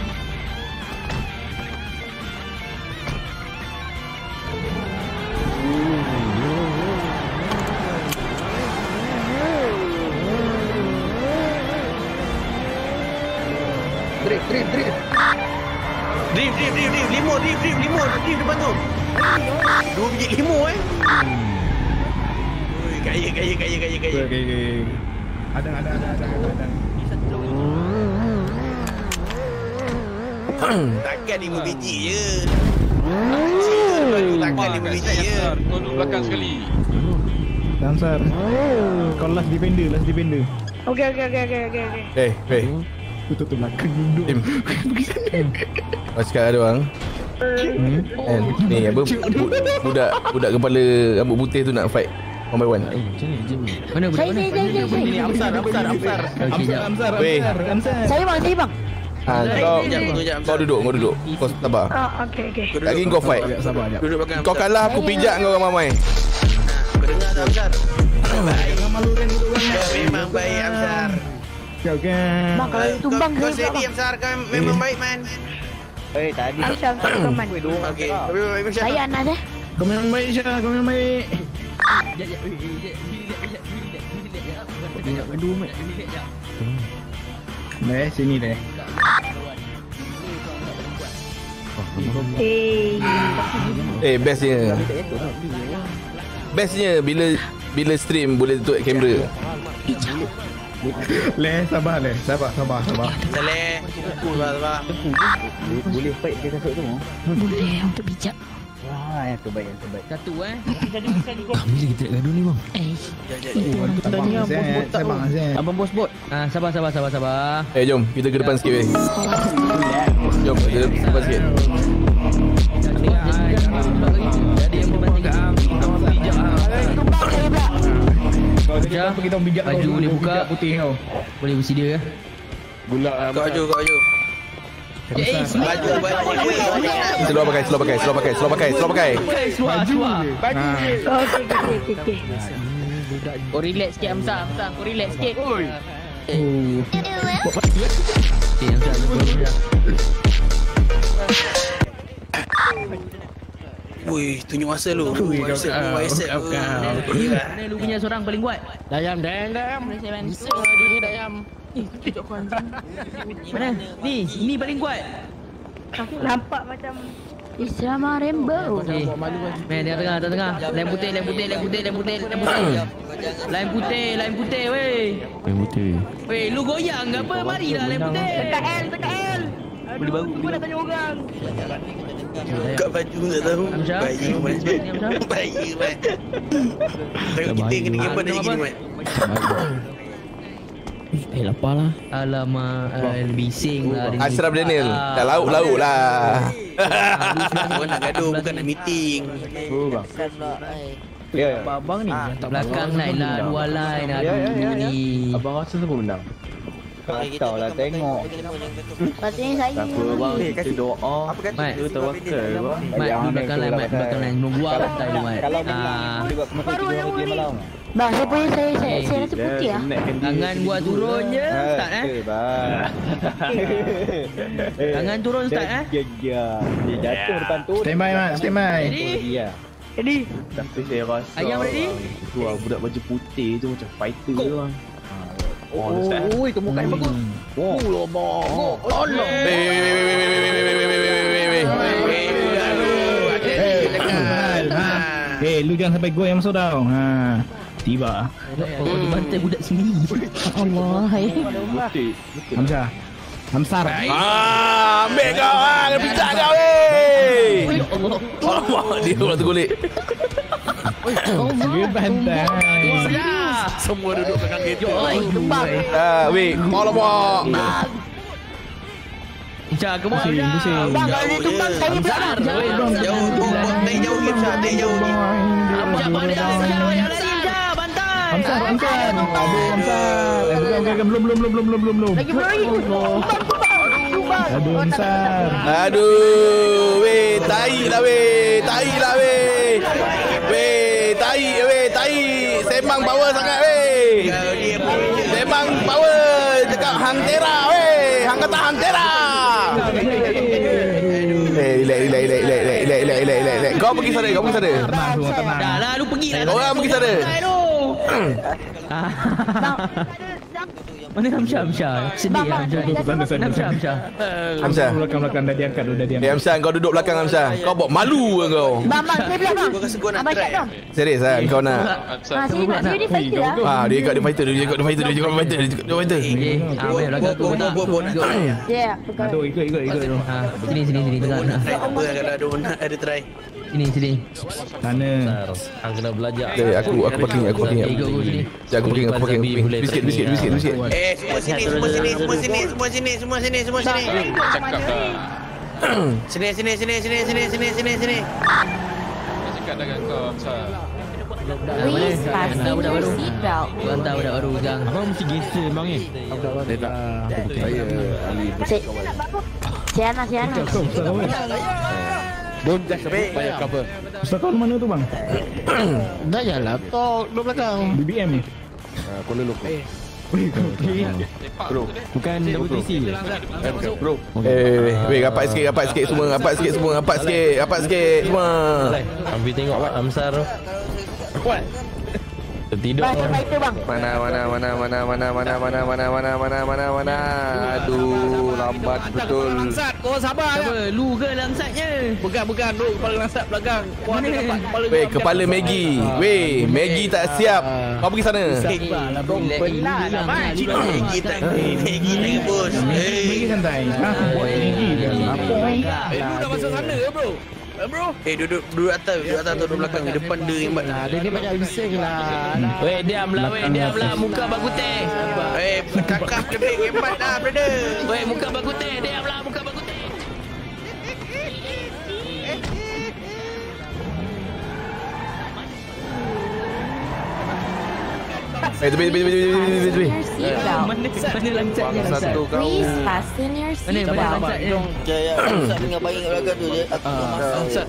Drift, drift, drift. Drift, drift, drift, drift. Limo, drift, drift, limo. Drift depan tu. Dua biji limo eh. Ui, kaya, kaya, kaya, kaya, kaya. Okay, okay. Ada, ada, ada, ada, ada. Takkan lima biji je. Baru takkan lima biji je. Kau duduk belakang sekali. Damsar. Kau last defender, last defender. Okey, okey, okey, okey, okey. Eh, eh. Aku tutup belakang duduk. Im. Kau cakap ada orang. Hmm? Kan? Ni apa bu- budak budak kepala rambut putih tu nak fight one by one. Mana budak Saya, mana? saya, saya, saya, saya. Ini Amsar, Amsar, Amsar. Okey, jap. Amsar, Weh. Amsar, Amsar. Saya bang, saya bang. Ha, kau Sekejap, sekejap, kau duduk, kau duduk. Kau sabar. Ah, okey, okey. Lagi kau fight. Sekejap, sabar sekejap. Duduk belakang Kau kalah aku pijak kau ramai. Kau dengar tak Amsar? Baik. Jangan malukan duduk orang. Kau memang baik Amsar. Kau kan. Bang, kalau Kau- tumbang Kau saya steady bang. Amsar, kau memang baik man. Eh, tadi. Amsar, Amsar, teman. Okey. Kau memang baik Amsar. Saya Anas eh. Kau memang baik Syah, kau memang baik. Jap, jap. Relax, relax, relax, relax, jap. Tengok gaduh mat. Relax, jap. Deh, sini deh. Eh, Eh, bestnya. Bestnya bila bila stream boleh tutup kamera. Leh, sabar leh. Sabar, sabar, sabar. Saleh. Sabar, sabar. Boleh fight dia kasut tu. boleh untuk bijak. Wah, yang terbaik, yang terbaik. Satu eh. Kami lagi tidak gaduh ni bang. Eh, Tanya bos botak. Sabar, Azan. Abang bos bot. Ah, sabar, sabar, sabar, sabar. Eh, jom kita ke depan sikit weh. Jom kita ke depan sikit. Jadi yang berbanding bijak ah. Kau jangan pergi tahu bijak Baju kau. boleh buka. Bijak putih kau. Boleh bersedia ke? Gulak lah. Kau aju, kau aju. Eh, Baju, baju. Slow pakai, slow pakai, slow pakai, slow pakai, slow pakai. baju. Baju. okey, okey, okey, okey. Kau relax sikit Amsar, Amsar. Kau relax sikit. Oh. Eh, Amsar, Amsar. Wih, tunjuk masa lu. Ui, kau WhatsApp, kau, WhatsApp. kau kau. Mana lu punya seorang paling kuat? Dayam, dayam, dayam. Dia ni dayam. Mana? Ni, ini paling kuat. Nampak macam Islam Rainbow. Okey. Main tengah tengah tengah. Lain putih, lain putih, lain putih, lain putih, lain putih. Lain putih, lain putih, weh. Lain putih. Weh, lu goyang ke apa? Marilah lain putih. Tekan L, tekan L. Boleh baru. Cuba nak tanya orang. Buka baju tak tahu. Amsyar? Bayi man. Ni Amsyar? Bayi man. Tengok kita kena gambar dari gini man. Eh, lapar lah. Alamak, uh, bising lah. dia ni. Ashraf Daniel. Dah lauk-lauk lah. Orang nak gaduh bukan nak meeting. Oh bang. Ya, ya. Abang ni belakang naik lah dua line. Aduh ni. Abang rasa siapa menang? Kau lah tengok. Patutnya saya. Tak apa bang, kita doa. Apa kata? Mat, Kita tawakal bang. Mat di belakang lain, Mat. Belakang lain. Nunggu buat bantai tu, Mat. Ah, Baru yang ni. Bang, saya punya saya saya, saya rasa putih ah. tangan buat turun je. Start eh. Tangan turun start eh. Gegar. Dia jatuh depan tu. Stand by, Mat. Stand by. Dia. Ready? Tapi saya rasa Ayam ready? Tu lah budak baju putih tu macam fighter tu bang. Oh, oh, itu muka yang bagus. Oh, lobang. Allah. Eh, lu jangan sampai gol yang masuk tau. Ha. Tiba. Kau tu bantai budak sini. Allah. Putih. Hamzah. Hamsar. Ah, ambil kau ah, kena pijak kau weh. Ya Allah. Alamak, dia pula tergolek. Dia bantai. Semua duduk belakang kereta. Oi, kembang. Ah, weh, alamak. Cak, kembang. Pusing, pusing. Bang, kalau dia tumbang saya belakang. Jauh tu, naik jauh ni, Syah, naik jauh ni. Hamzah balik Hamzah. Hamzah, bantai. Hamsar, Hamsar. Aduh, Hamsar. Eh, bukan, bukan, belum, belum, belum, belum, belum, belum, belum. Lagi belum lagi. Aduh, Hamsar. Aduh, weh, tai lah weh, tai lah weh. Weh, tai, weh, tai. Sembang power sangat weh. Sembang power. Cakap hang tera weh. Hang kata hang tera. Eh, relax, relax, relax, relax, relax, relax, relax, relax, relax. Kau pergi sana, kau pergi sana. Tenang, semua tenang. Dah lah, lu pergi lah. Kau orang pergi sana. Mana Hamzah, Hamzah? Sedih lah Hamzah. Sana, sana, Hamzah, sana. Hamzah. Hamzah. Belakang-belakang dah diangkat, dah Eh, diangkat. Hamzah, kau duduk belakang Hamzah. Kau buat malu ke kau? Bang, bang, saya belakang. Gua rasa gua nak Abang try. cakap. Serius lah kau nak? Ha, saya nak saya dia fighter lah. Ah, dia cakap dia fighter, dia cakap dia fighter, dia cakap dia fighter, dia cakap dia fighter. Okey, ah, baik belakang tu. Bo, bo, bo, bo. Ya, pegang. Aduh, ikut, ikut, ikut. Ha, sini sini sini tengah. Try apa kalau ada nak ada try. Sini sini. Sana. Hang kena belajar. Okay, aku aku parking, aku parking. Ikut aku sini. Sekejap aku parking, aku parking. Biskit, biskit, biskit, biskit. Eh, semua sini, semua sini, semua sini, semua sini, semua sini, semua sini. Cakap lah. Sini, sini, sini, sini, sini, sini, sini, sini. Cakap dengan kau, Hamzah. Please fasten your seatbelt. Bantai budak baru jangan. Abang mesti geser bang ni. Dia tak. Saya Ali Si- Siana, Siana. Don't just payah cover. Ustaz kau mana tu bang? Dah jalan. Kau duduk belakang. B B M. Ah, Kuala Lumpur. Bro. Bukan W T C. Bro. Eh, weh, rapat sikit, rapat sikit semua, rapat sikit semua, rapat sikit, rapat sikit semua. Ambil tengok Mat Hamzah tu. Kuat. Tertidur. Bang, saya fighter bang. Mana mana mana mana mana mana mana mana mana mana mana mana. Aduh, lambat betul. Langsat, kau sabar. Siapa? Lu ke langsatnya? Bukan, bukan. Lu kepala langsat belakang. Kau ada dapat kepala. Weh, kepala Maggi. Weh, Maggi tak siap. Kau pergi sana. Sabarlah bro. Benar lah, Mat. Maggi tak, Maggi tak bos. Pergi santai. Ha, buat tinggi je. Apa? Eh, lu dah masuk sana ke, bro? Eh, bro. Eh, duduk duduk atas, duduk atas atau duduk belakang. Depan dia rimbat. Dia ni banyak bising lah. Weh, diamlah weh, diamlah muka bagu teh. Eh, kakak lebih rimbat dah, brother. Weh, muka bagu teh, diamlah muka bagu teh. Eh, tepi tepi tepi tepi tepi tepi. Your seatbelt. Mana mana langsatnya langsat? Satu kau. Please fasten your Mana mana seatbelt. langsatnya? Jaya, Hamzah dengan baik belakang tu je. Aku Langsat.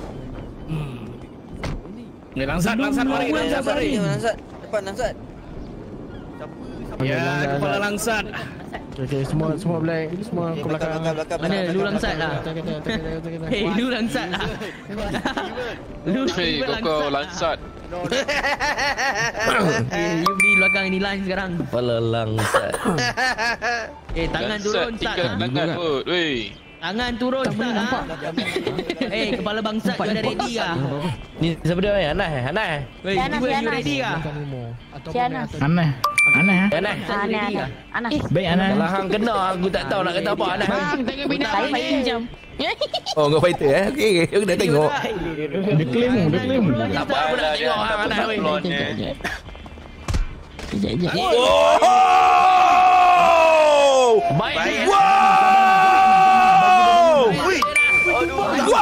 Ni langsat, langsat mari, langsat mari. Langsat. Depan langsat. Ya, kepala langsat. Okey, semua semua belai, semua ke belakang. belakang. Mana lu langsat lah. Hei, lu langsat lah. Lu Hei, kau kau langsat. Eh, you di belakang ni line sekarang. Kepala langsat. Eh, tangan Langsat turun tak? tinggal tangan kot. Weh. Tangan turun tak? Ha? Eh, kepala bangsat you dah ready kah? Ni siapa dia ni? Anas eh? Anas eh? Weh, Siana, you you Siana. ready kah? Siana. Aneh. Aneh ha? Anas. Aneh, aneh. Anas. Baik Aneh. Kalau hang kena aku tak tahu nak kata apa Anas. Saya fighting jam. Oh, kau fighter eh? Okey, okey. Aku nak tengok. Dia claim, dia claim. Tak apa aku nak tengok hang Anas weh. Oh! Baik. Wow! Wow!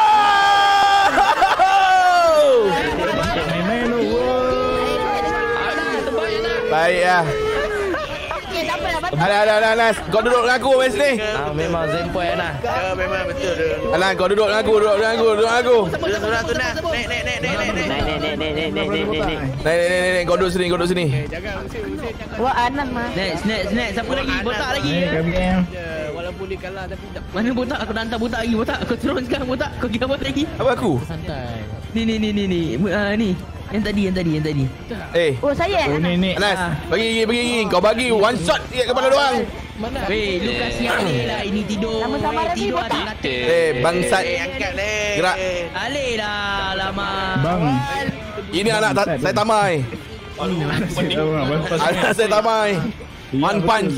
Wow! Main-main lu. baik lah. Okey, tak apalah. Bantai. Alah, alah, alah, Anas. Kau duduk dengan aku kat sini. Ah, memang Zempoi Anas. Ya, memang betul tu. Alah, kau duduk dengan aku, duduk dengan aku, duduk dengan aku. Duduk seorang tu Nas. Naik, naik, naik, naik, naik, naik. Naik, naik, naik, naik, naik, naik, naik, naik. Naik, naik, naik, naik. Kau duduk sini, kau duduk sini. Wah, Anas mah. Next, next, next. Siapa lagi? Botak lagi. Walaupun dia kalah tapi tak. Mana botak? Aku dah hantar botak lagi. Botak, kau turun sekarang botak. Kau kira apa lagi? Apa aku? Santai. Ni, ni, ni, ni, ni. Ah, ni. Yang tadi, yang tadi, yang tadi. Eh, Oh, saya. Oh, ni ni. Anas, bagi gigi, bagi gigi. Kau bagi one shot dekat kepala doang. Mana? Weh, lu kasih alih lah. Ini tidur. Nama samaran Weh, ni tidur botak. atas katil. Eh, bangsat. Eh, angkat leh. Gerak. Alih lah, lama. Bang. Ini anak ta- saya tamai. Anak saya tamai. One punch.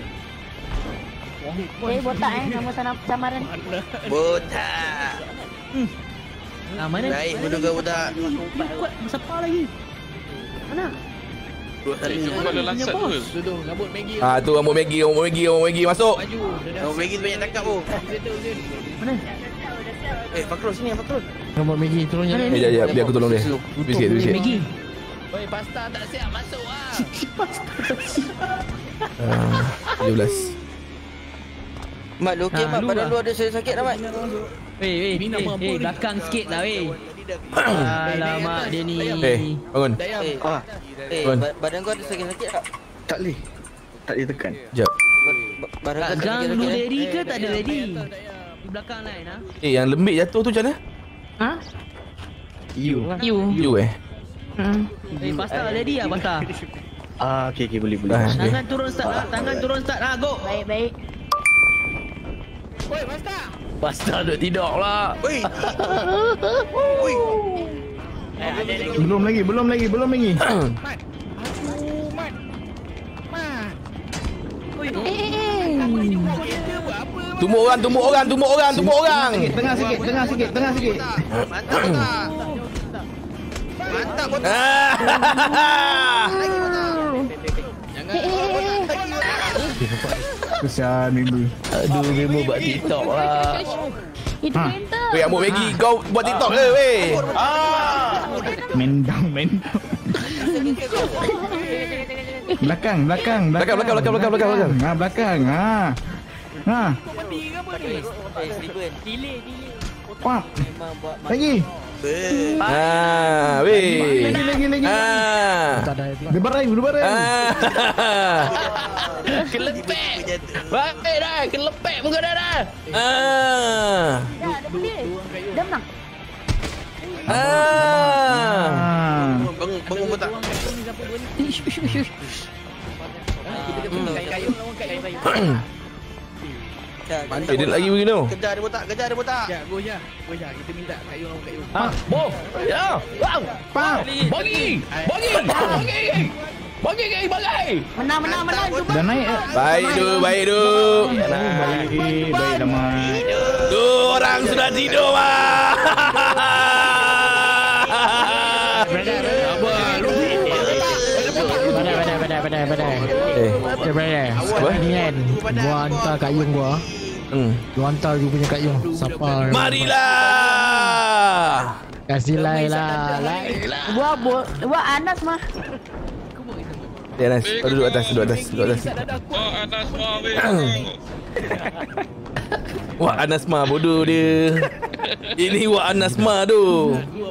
Eh, botak eh. Nama sana- samaran. Botak. Ah, mana? Baik, menduga botak. Kuat, siapa lagi? Mana? Eh, itu kepala langsat tu. Duduk rambut Maggie. Ah, tu rambut Maggie, rambut Maggie, rambut Maggie masuk. Baju. Oh, Maggie banyak cakap tu. Mana? Eh, Fakrul sini, Fakrul. Rambut Maggie turun Mana Eh, ni? jap, jap, biar aku tolong dia. Tunggu sikit, tunggu sikit. Maggie. Oi, pasta tak siap masuk ah. Ah, tujuh belas. Mat, lu okey Ah, Mat? lu Badan lah. lu ada sakit tak Mat? Weh, weh, Ni eh, nama apa eh, ni? belakang sikit lah weh. Alamak dia ni. Eh, bangun. Dayam. Eh, Ah, eh Tuan. ba- badan kau ada sakit-sakit tak? tak boleh. Tak boleh tekan. Jap. Ba- Badan Tak kau gang sakit-sakit dulu eh? ready ke Eh, tak ada dayam, ready? dayam, dayam. Di belakang lain ah. Eh, yang lembik jatuh tu macam mana? Ha? You. You. You eh? Hmm. Eh, pasta ready ah pasta. Ah, okey, okey, boleh, boleh. Ah, okay. Tangan turun start ah, tangan turun start ah, go. Baik, baik. Oi, pasta. Pasta duk tidur lah. Oi. Oi. Belum lagi, belum lagi, belum lagi. Mat. Aduh, Mat. Mat. Oi, Eh, eh, eh. dia buat apa? Tumbuk orang, tumbuk orang, tumbuk orang, tumbuk orang. Sikit, tengah sikit, tengah sikit, tengah sikit. Mantap, botak. Mantap, botak. Ah, Jangan. Eh, eh, eh. Kesian member. Aduh, member buat TikTok lah. Itu kereta. Weh, rambut Maggie, kau buat TikTok ke weh? Mendang, mendang. Belakang, belakang, Belakang, belakang, belakang, belakang, belakang, belakang. Ha, belakang. Ha. Ha. Eh, Steven. Pap. Memang buat mat. Lagi. Ah, weh. Lagi, lagi, lagi. Ah. Dia barang, dia barang. Ah. Kelepek. Baik dah, kelepek muka dah dah. Ah. Dah, dah boleh. Dah menang. Ah. Ah. Bangun, bangun botak. Ish, ish, ish, ish. Kayu-kayu lawan kayu. Eh, dia lagi begini tu. Kejar dia botak, kejar dia botak. Ya, go ya. Go ya. Kita minta kayu lawan kayu. Ah, boh. Ya. Wow. Pap. Bagi. Bagi. Bagi. Bagi ke bagi. Menang, menang, menang. Cuba. Dah naik. eh? Baik tu, baik tu. Baik, baik dah mai. Tu orang sudah tidur mah. Badai, badai, badai, badai. Eh, Eh, badai. Apa? Ni kan, gua hantar Kak Yung gua. hmm. Gua hantar you punya Kak Yung. Siapa? Marilah. Kasih lai lah. Lai. Buat, buat, buat Anas mah. Ya, Anas, kau duduk atas, duduk atas, duduk atas. Oh, atas semua weh. Wah, Anasma bodoh dia. Ini Wah Anasma tu.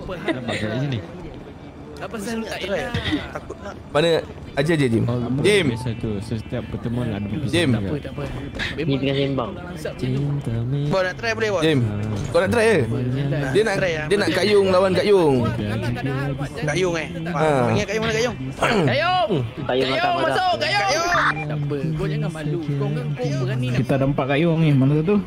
Apa pasal lu tak enak? Takut nak. Mana? Ajar je Jim. Jim. Biasa tu setiap pertemuan ada Jim. Tak apa, tak apa. Ni tengah sembang. Bos nak try boleh bos? Jim. Kau nak try ke? Dia nak Try, ah. dia nak Kak Yung lawan Kak Yung. Kak Yung eh. Ha. Panggil Kak Yung mana Kak Yung? Kayong. Kayung Kayong masuk, Kayong. Tak apa, kau jangan malu. Kau kan kau berani nak. Kita ada empat kayung ni. Mana satu?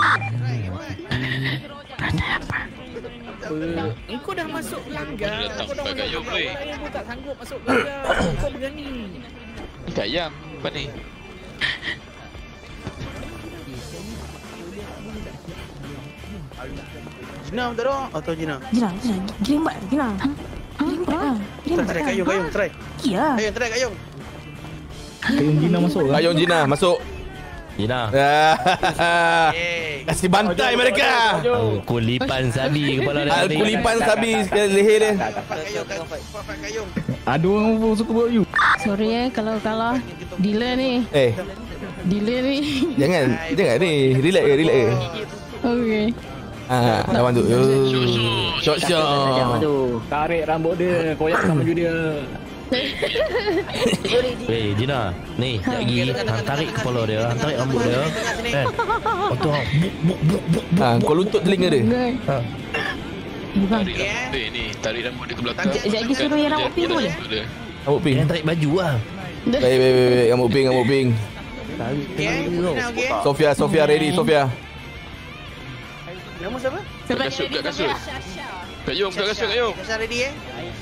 Engkau dah masuk langgar. Letak Kau dah pakai Kak Yung, weh. Kau tak sanggup masuk langgar. Kau berani. Kak Yang, apa ni? Jina betul tak? Atau Jina? Gila, gila. Gila mbak, gila. Gila mbak. Gila Try Kak Yung, Kak Yung, try. Gila. Kak Yung, try Kak Yung. Kayung Gina masuk Kak kan? Yung Jina masuk. Gina. Kasih bantai mereka. Oh, kulipan sabi kepala dia. Al kulipan sabi sekali leher dia. Kak Yung, Kak Yung. Ada orang suka buat you. Sorry eh kalau kalah. Dealer ni. Eh, Dealer ni. jangan, jangan ni. Relax ke, relax ke. Okey. Ah, lawan tu. Shot shot. Tarik rambut dia, koyakkan baju dia. Weh, Gina. Ni, sekejap lagi hang tarik kepala dia, hang tarik rambut dia. Kan? Lepas tu hang buk buk buk buk. Ah, kau lutut telinga dia. Ha. Tarik rambut dia ni, tarik rambut dia ke belakang. Sekejap lagi suruh yang rambut pink tu boleh? Rambut pink. Jangan tarik baju lah. Baik, baik, baik, baik. Rambut pink, rambut pink. Sofia, Sofia ready, Sofia. Nama siapa? Kat kasut, kat kasut. Kak Yung, kat kasut, Kak Yung. Kasut ready eh?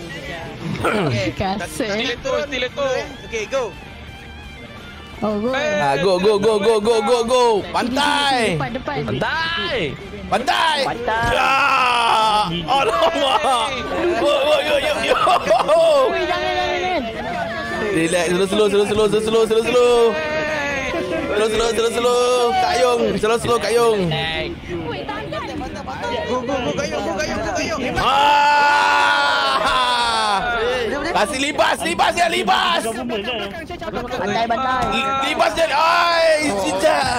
Kasut. Stiletto, stiletto. Okay, go. Oh, go. Ah, go, go, go, go, go, go, go. Pantai. Depan, depan. Pantai. Pantai. Pantai. Ya. Alamak. Go, go, yo, yo, yo. Ui, jangan, jangan. Relax, slow, slow, slow, slow, slow, slow, slow, slow. Slow, slow, slow, slow. Kak Yung, slow, slow, Kak Yung. Go, go, go, Kayung, go, Kayung, go, Kayung. Ah! Kasih libas, libas ya, libas. Bandai, bandai. Libas dia. Ai, cicak.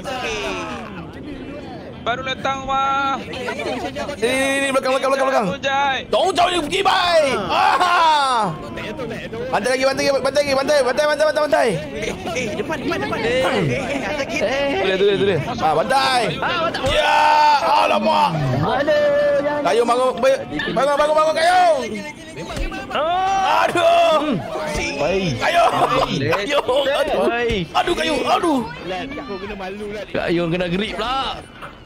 Baru datang, Wah. Ni, ni, ni, belakang, belakang, belakang, belakang. Jai. Tolong jauh dia pergi, bye. Ah! Bantai lagi, bantai lagi, bantai lagi, bantai, bantai, bantai, bantai, bantai. Eh, depan, depan, depan. Eh, eh, atas kiri. Tu dia, tu dia, tu dia. Ah, bantai. Ya, alamak. Kayung bangun, bangun, bangun, bangun, Kayung. Aduh. Baik. Kayung. Kayung. Aduh. Aduh, Kayung. Aduh. Kak Yung kena grip pula.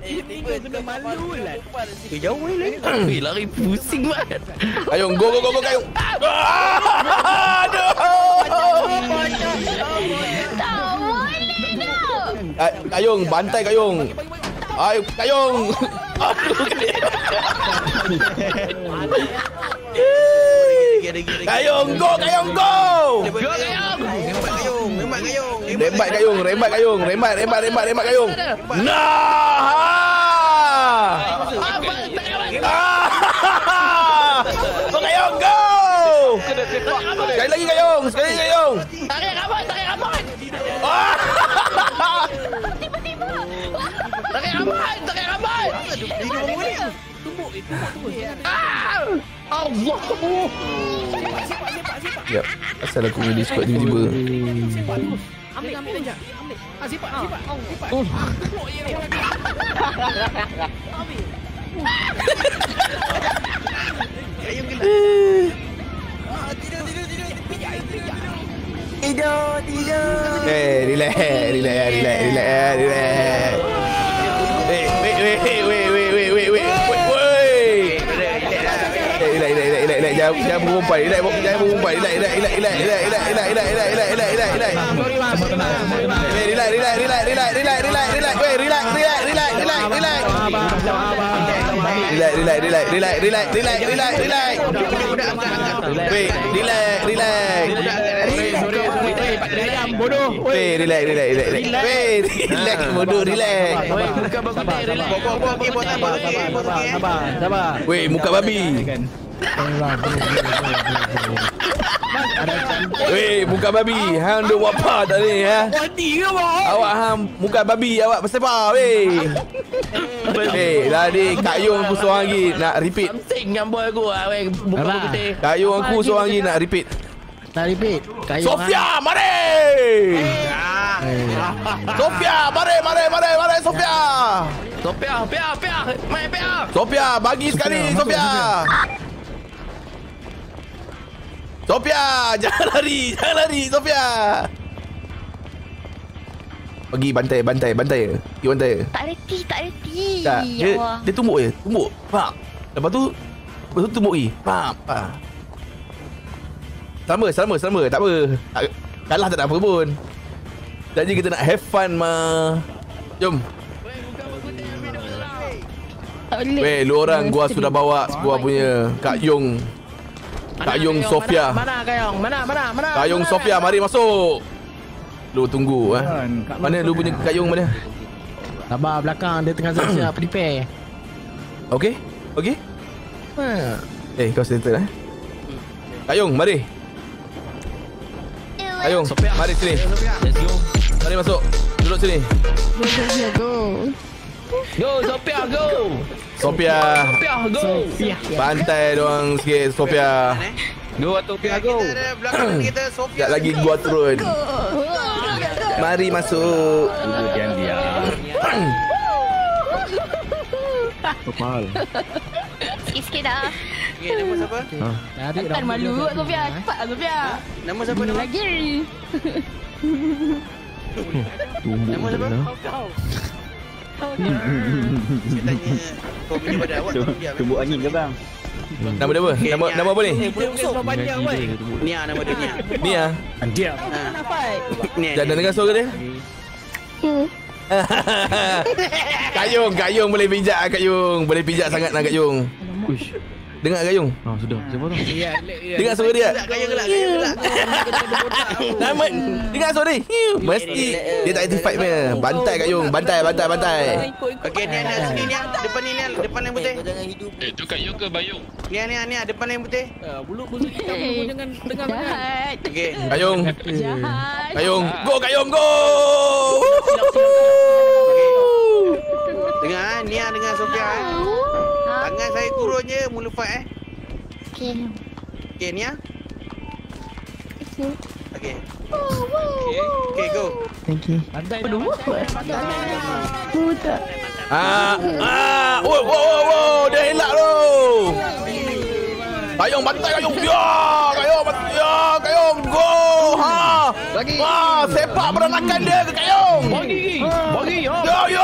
Jauh ni. Weh, lari pusing banget. Kayung, go, go, go, go, Kayung. Aduh. Kayung, bantai Kayung. Ayo, Kayung. Aduh, Kayung, go, Kayung, go. Go, Kayung. Rembat Kayung, rembat Kayung. Rembat Kayung, rembat Kayung, rembat, rembat, rembat, rembat Kayung. Nah. Ah! Go, Kayung, go. Sekali lagi Kayung, sekali lagi Kayung. Tarik rambut, tarik rambut. Tiba-tiba. Tarik rambut, tarik rambut. Allah. Ya, asal aku pilih squad tiba-tiba. Ambil, ambil aja. Ambil. Ah, sipat, sipat. Sipat. Oh. Kayung gila. Tidur, tidur, tidur. Tidur, tidur. Eh, relax, relax, relax, relax, relax. Wait, wait, wait, wait, wait, wait, wait, wait, wait, wait. Relax, relax, relax, relax. Jangan, jangan berumpai. Relax, jangan berumpai. Relax, relax, relax, relax, relax, relax, relax, relax, relax, relax, relax, relax. Wait, relax, relax, relax, relax, relax, relax, relax. Wait, relax, relax, relax, relax, relax. Relax, relax, relax, relax, relax, relax, relax, relax. Wait, relax, relax. Bodoh. Wait, relax, relax, relax. Wait, relax, bodoh, relax. Muka babi relax. Bawa, bawa, okey, bawa sabar, okey, bawa okey. Sabar, sabar. Wait, muka babi. Weh, muka babi. Hang duk buat apa tak ni, ha? Mati ke bang? Awak hang muka babi, awak pasal apa, weh? Eh, dah ni Kak Yung aku seorang lagi nak repeat. Something yang boy aku ah, weh, buka buku putih. Kak Yung aku seorang lagi nak repeat. Nak repeat. Sofia, mari. Sofia, mari, mari, mari, mari Sofia. Sofia, Sofia, Sofia. Mai Sofia. Sofia, bagi sekali Sofia. Sofia, jangan lari, jangan lari Sofia. Pergi bantai, bantai, bantai. Pergi bantai. Tak reti, tak reti. Tak, Ya dia, Allah. dia tumbuk je, tumbuk. Faham? Lepas tu, lepas tu tumbuk lagi. Faham? Faham? Sama, sama, sama. Tak apa. Tak, kalah tak nak apa pun. Jadi kita nak have fun mah. Jom. Weh, lu orang gua sudah bawa gua punya Kak Yung. Kak Yung Sofia. Mana Kak Yung? Mana, mana, mana? Kak Yung Sofia, mari masuk. Lu tunggu eh. Mana lu punya Kak Yung mana? Sabar belakang dia tengah siap prepare. Okey? Okey? Ha. Eh, kau settle eh. Kak Yung, mari. Ayung, mari sini. Let's go. Mari masuk. Duduk sini. Go. Go, Sophia, go. Sophia. Sophia, go. Bantai doang sikit, Sophia. Go, Sophia, go. Belakang kita Sophia. Sekejap lagi gua turun. Mari masuk. Dulu diam dia. Kepal. Sikit-sikit dah. Okay, nama siapa? Kan malu Sophia. Cepat lah Sophia. Nama siapa nama? Lagi. Nama siapa? Saya tanya kau punya pada awak tu diam. Tumbuk angin ke bang? Nama dia apa? Nama nama apa ni? Nia nama dia Nia. Nia. Diam. Nia. Jangan dengar suara dia. Kayung, Kayung boleh pijak Kayung. Boleh pijak sangat nak Kayung. Uish. Dengar Kayung. Oh sudah. Siapa tu? Dengar suara dia. Kayung gelak, kayung gelak. Nama dengar suara dia. Mesti dia tak activate punya. Bantai Kayung, bantai, bantai, bantai. Okey, Nia, Nia sini Nia. Depan ni Nia, depan yang putih. Jangan hidup. Eh, tu Kayung ke Bayung? Nia, Nia, Nia, depan yang putih. Bulu-bulu jangan dengar Jahat. Okey. Kayung. Jahat. Kayung, go Kayung, go. Dengar eh, Nia dengan Sophia eh. Tangan saya turun je mula fight eh. Okay. Okey, Nia. Okay. Okey. Okey, okey go. Thank you. Buta. Ah, ah, wow, wow, wow, wow, dia elak tu. Kayung bantai Kayung. Ya, Kayung bantai. Ya, Kayung go. Ha. Lagi. Wah, sepak peranakan dia ke Kayung. Bagi. Bagi. Ya, ya.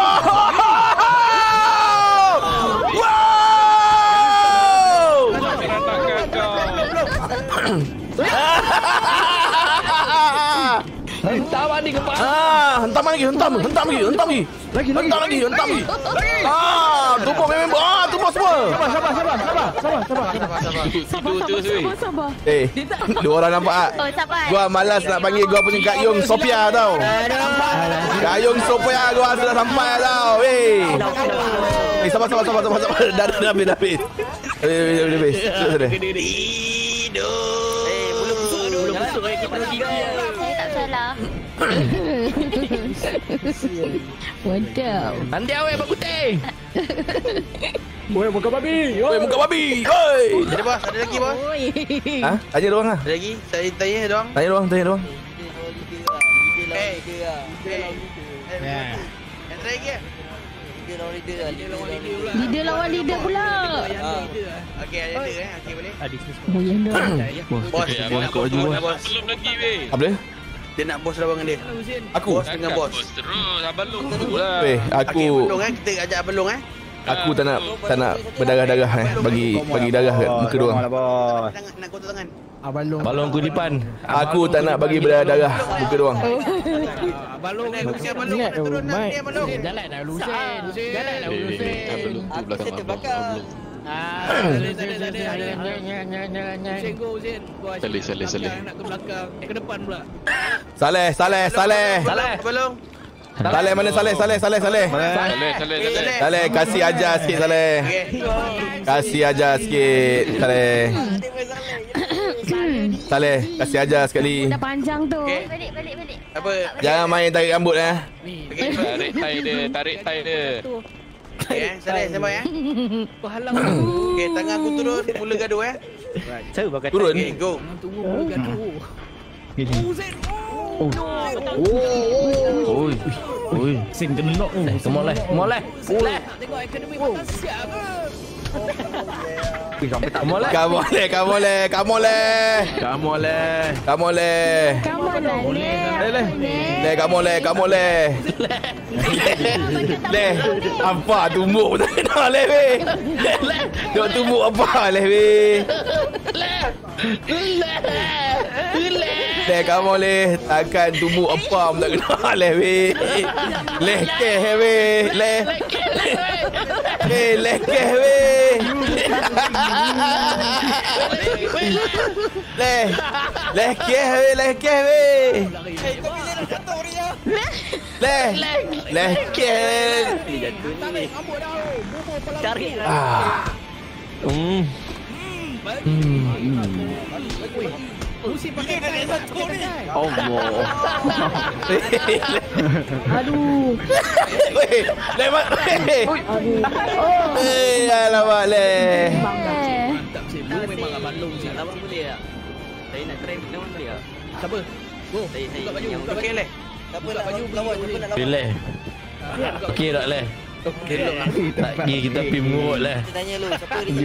Hentam lagi kepala. Ah, hentam lagi, hentam, hentam lagi, hentam lagi. Lagi, hentam lagi, hentam lagi. Ah, tumbuk member. Ah, tumbuk semua. Sabar, sabar, sabar, sabar, sabar, sabar. Tidur tu, Sui. Sabar. Eh, dua orang nampak tak? Oh, sabar. Gua malas nak panggil gua punya Kak Yung Sophia tau. Kak Yung Sophia gua sudah sampai tau. Eh. Eh, sabar, sabar, sabar, sabar, sabar. Dah, dah habis, dah habis. Dah habis, dah habis. Sudah, sudah. Tidur. Eh, belum busuk dulu. Belum busuk eh kita pergi. Saya tak salah. Wadaw. Pandiau eh Pak Putih. Woi muka babi. Oi, muka babi. Oi. Ada bos, ada lagi bos. Ha? Tanya doang ah. Ada lagi? Saya tanya doang. Tanya doang, tanya doang. Eh, eh. Yang terakhir ke? Leader lawan leader lah. Leader lawan leader pula. Leader lawan leader pula. Okey, ada leader eh. Okey, boleh. Oh, yang dah. Bos, Eh, dia nak abang bos, belum bos. Belum lagi, weh. Apa dia? Dia nak bos lawan dengan dia. Aku. Bos dengan bos. Bos terus, abang belum lah. Eh, Okey, aku belum eh. Kita ajak belum eh. aku tak nak tak nak berdarah-darah eh. Bagi bagi darah kat muka dia orang. Tangan nak kotak tangan. Abalong. Balong kudipan. Aku tak nak bagi berdarah muka dia orang. Balong ni usia balong nak turun nak dia balong. Jalan dah lusen. Jalan dah Eh, lusen. eh, abang belum tu belakang abang. Abang belum. Ah, Salih, salih, salih. nak ke belakang, eh, ke depan pula. Saleh, Saleh, Saleh. Saleh, balong. Saleh mana Saleh, Saleh, Saleh, Saleh. Salih, salih, salih. Saleh kasih ajar sikit Saleh. Okey. Kasih ajar sikit Saleh. Saleh, kasih ajar sekali. Dah panjang tu. Okey. Balik, balik, balik. Apa? Jangan main tarik rambut eh. Okey. Tarik tie dia, tarik tie dia. Okey, eh. Saleh, sabar eh. Kau halang aku. Okey, tangan aku turun, mula gaduh eh. Turun. Okey, go. Tunggu mula gaduh. Oi. Oi. Sin genok tu. Come on lah. Come on lah. Leh. Tengok akademi patah siap ke? Come on, come on, come on, come on, Come on leh. come on, Come on lah, le, le, come on, come on, le, apa tumbuk tak kena le, be, le, dok tumbuk apa le, be, le, le, le, come on, le, takkan tumbuk apa pun tak kena le, be, le, ke, be, le, le, le, ke, be. Leh, leh keh we, leh keh we. Leh, leh keh. Cari. Ah. Hmm. Mesti pakai dari satu ni. Allah. Aduh. Weh, lewat. Aduh. Eh, alamak leh. Tak sibuk memang kat Bandung sini. Lawan boleh tak? Saya nak try lawan boleh tak? Siapa? Go. Saya saya baju. Okey leh. Siapa nak baju lawan? Siapa nak lawan? Leh. Okey tak leh? Okey lah. Tak pergi kita pergi mengurut lah. Kita tanya lu, siapa ni?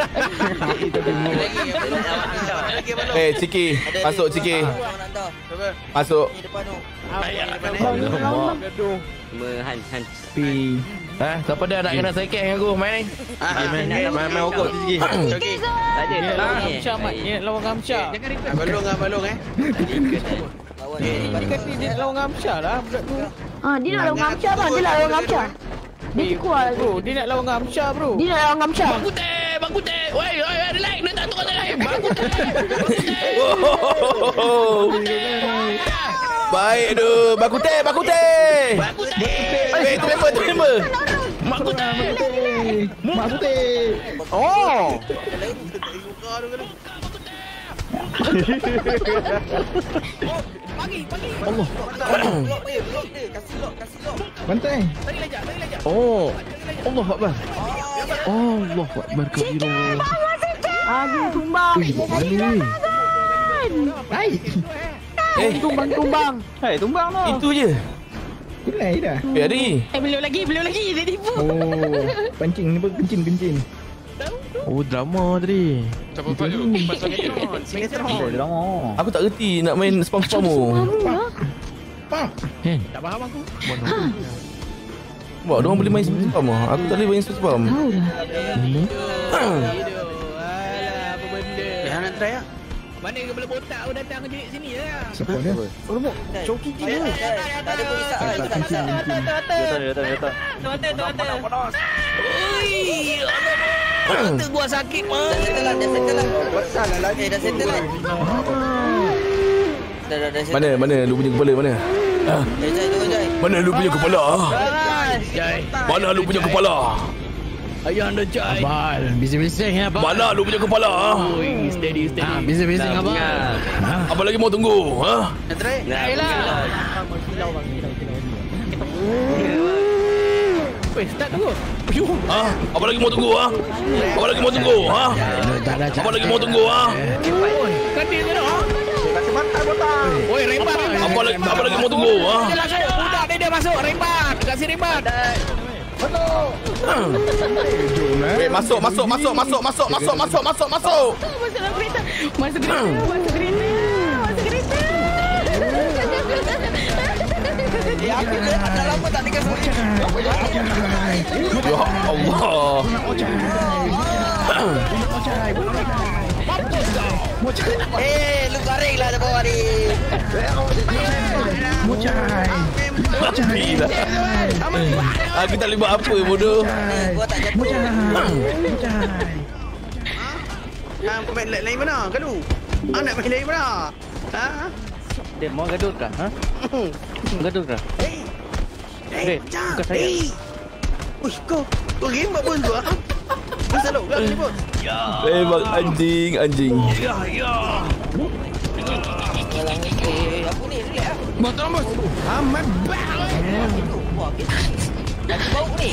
Eh, Ciki. Masuk, Ciki. Masuk. Ni depan tu. Mehan Han. Ha, siapa dah nak kena second dengan aku main ni? Main main main okok tu sikit. Okey. Tak ada tak lawan ni. Gamsha mat. Ni nak lawan Gamsha. Jangan repeat. Balong ah balong eh. Lawan Tadi kata dia nak lawan Gamsha lah budak tu. Ah, dia nak lawan Gamsha bang. Dia nak lawan Gamsha. Dia kuat bro. Dia nak lawan Gamsha bro. Dia nak lawan Gamsha. Bang Kuteh, Bang Kuteh. Woi, woi, relax. Dia tak tukar lagi. Bang Kuteh. Baik tu. Bang Kuteh, Bang Kuteh. Bang Kuteh. Eh, tu member, tu member. Mak Kuteh. Mak Kuteh. Oh. Pagi, pagi. Allah. Lock dia, lock dia. Kasih lock, kasih lock. Bantai. Tadi lajak, tadi lajak. Oh. Allah Akbar. Allah Akbar kabirullah. Aduh, tumbang. Hai. Eh, Tumbang, tumbang. Hai, tumbang tu. itu je. Kulai dah. Eh, Ari. Eh, belum lagi, belum lagi. Dia tipu. Oh, pancing ni pun kencing-kencing. Oh, drama tadi. Siapa buat tu? Pasal ni. Drama. Aku tak reti nak main spam-spam tu. Kan? Tak faham aku. Buat orang boleh main spam-spam ah. Aku tak boleh main spam-spam. Tahu dah. Alah, apa benda. Dah nak try ah. Mana kepala botak aku datang jerit sini lah. Siapa dia? Oh, rumah. Coki Tak ada, tak ada polis tak. Itu tak bisa. Tuan-tuan, tuan-tuan. Ui, mata gua sakit mah. Dah settle lah, dah settle lah. Eh, dah settle lah. Dah, dah, dah settle. Mana, mana lu punya kepala mana? Ah, Eh, Jai, tunggu Jai. mana lu punya kepala? Jai. Mana lu punya kepala? Ayah anda Jai. Abang, bising-bising ya, Abang. Mana lu punya kepala? Ui, steady, steady. Ah, bising-bising Abang. Apa lagi mau tunggu? Ha? Nak try? Try lah. Weh, start dulu. Ha? Apa lagi mau tunggu? Ha? Apa lagi mau tunggu? Ha? Apa lagi mau tunggu? Ha? Kan dia tu dah. Kasih bantai botak. Oi, rembat. Apa lagi apa lagi mau tunggu? Ha? Dia masuk. Budak dia dia masuk. Rembat. Kasih rembat. Weh, masuk, masuk, masuk, masuk, masuk, masuk, masuk, masuk, masuk. Masuk dalam kereta. Masuk kereta. Masuk kereta. Masuk kereta. Eh, aku dah lama tak dengar suara ni. Ya Allah. Eh, lu garing lah dah bawah ni. Mocai. Mati dah. Aku tak boleh buat apa bodoh. Gua tak jatuh. Mocai. Ah, main lain mana? Gaduh. Ah, nak main lain mana? Ha? Dia mau gaduh kah? Ha? Gaduh kah? Eh. Eh, bukan saya. Uish, kau. Kau game buat pun tu ah. Kau selalu kau ni pun. Memang anjing, anjing. Ya, ya. Aku ni relax ah. Bang, tolong bos. Amat bang. Lagi bau ni.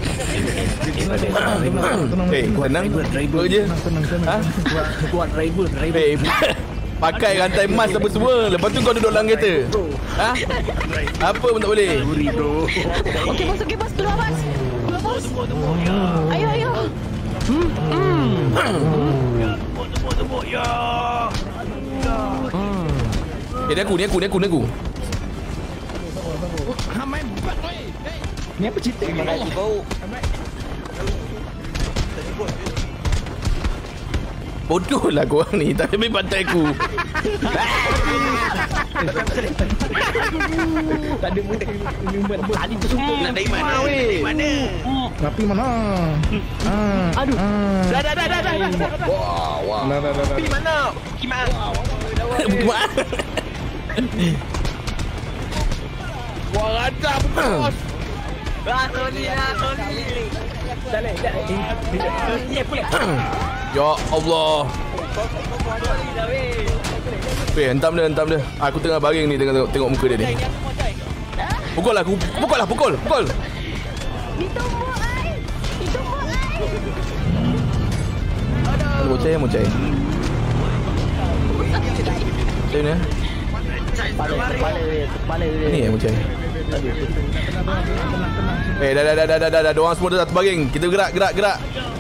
Eh, tenang. Kau je. Tenang, tenang. Ha? Kuat driver, driver. Eh, pakai rantai emas apa semua. Lepas tu kau duduk dalam kereta. Ha? Apa pun tak boleh. Okey, bos, okey, bos. Keluar, bos. Keluar, bos. Ayo, ayo. Hmm. Eh, ni aku, ni aku, ni aku, ni aku. Ni apa cerita ni? Lagi bau. Bodoh lah korang ni. Tak ambil pantai aku. Tak ada mudah nyumbat apa. Ali tersumpuk. Nak dari mana? Dari mana? Tapi mana? Ah. Aduh. Ah. Dah, dah, dah, dah, dah. Wah, wah. Dah, dah, dah, dah. Pergi mana? Pergi mana? Buat. Wah, rada bos. Ah, Tony lah, Tony. Dah, dah. Eh, boleh. Ya Allah. Weh, hentam dia, hentam dia. Aku tengah baring ni tengok tengok muka dia ni. Pukul lah, aku pukul lah, pukul, pukul. Ditumbuk ai. Ditumbuk ai. Ada bocai, bocai. Macam mana? Kepala, kepala, kepala dia. Ni yang bocai. Eh, dah dah dah dah dah dah, dah. Diorang semua dah terbaring. Kita gerak, gerak, gerak.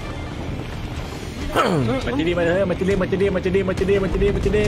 Macam dia, macam dia, macam dia, macam dia, macam dia, macam dia, macam dia.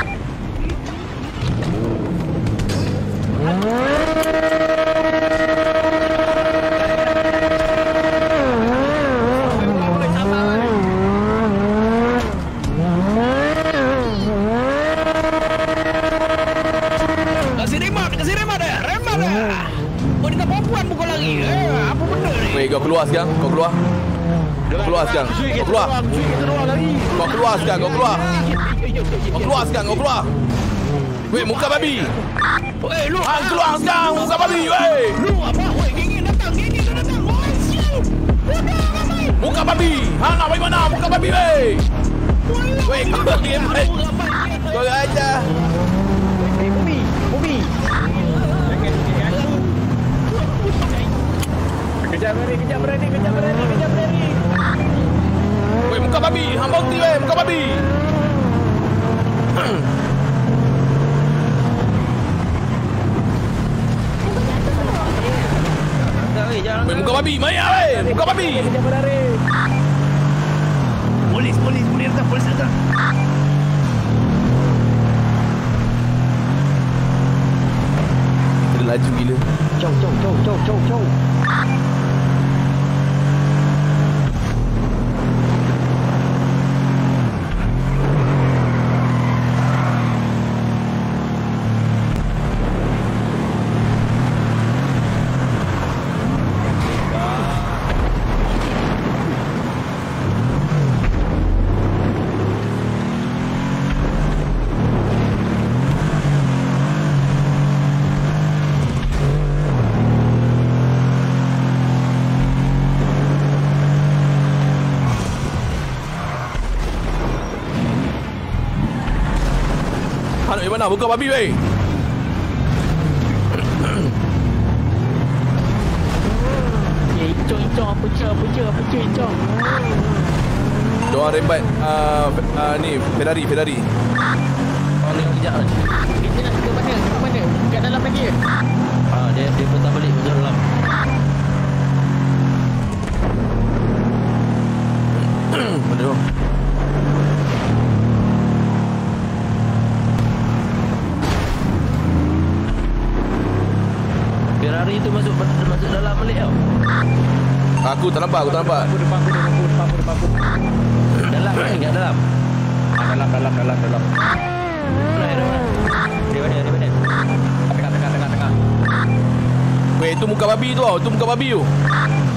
Kasih remat, kasih remat dah. Remat dah. Oh, dia tak perempuan pukul lagi. Eh, apa benda ni? Weh, kau keluar sekarang. Kau keluar. Kau keluar sekarang. Kau keluar. Kau keluar sekarang. Kau keluar. Kau keluar sekarang. Kau keluar. Weh, muka babi. Weh, lu. Hang keluar sekarang. Muka babi, weh. Lu apa? Weh, gengin datang. Gengin dah datang. Oh, siap. Muka babi. Hang nak pergi mana? Muka babi, weh. Weh, kau pergi. Kau aja. Bumi, bumi. Kejap berani, kejap berani, kejap berani, kejap berani. Weh, muka babi. Hang berhenti, weh. Muka babi. Weh, muka babi. Maya, weh. Muka babi. Kejap berani. Polis, polis, polis datang, polis datang. Dia laju gila. Jom, jom, jom, jom, jom, jom. Hang nak pergi mana? Buka babi, weh. Eh, icok, icok, apa ce, apa ce, apa ce, icok. Diorang rembat uh, uh, ni, Ferrari, Ferrari. Orang tengok kejap kan. Kita nak ke mana? Ke mana? Kat dalam lagi ke? Ah, dia dia putar balik ke dalam. Mana tu? Ferrari tu masuk masuk dalam balik tau. Aku tak nampak, aku tak nampak. Aku depan aku, depan aku, depan aku, depan aku. Dalam kan? Kat dalam. Ah, dalam, dalam, dalam, dalam. Mana mana? Di mana? Di mana? Tengah, tengah, tengah, tengah. Weh, tu muka babi tu tau. Tu muka babi tu.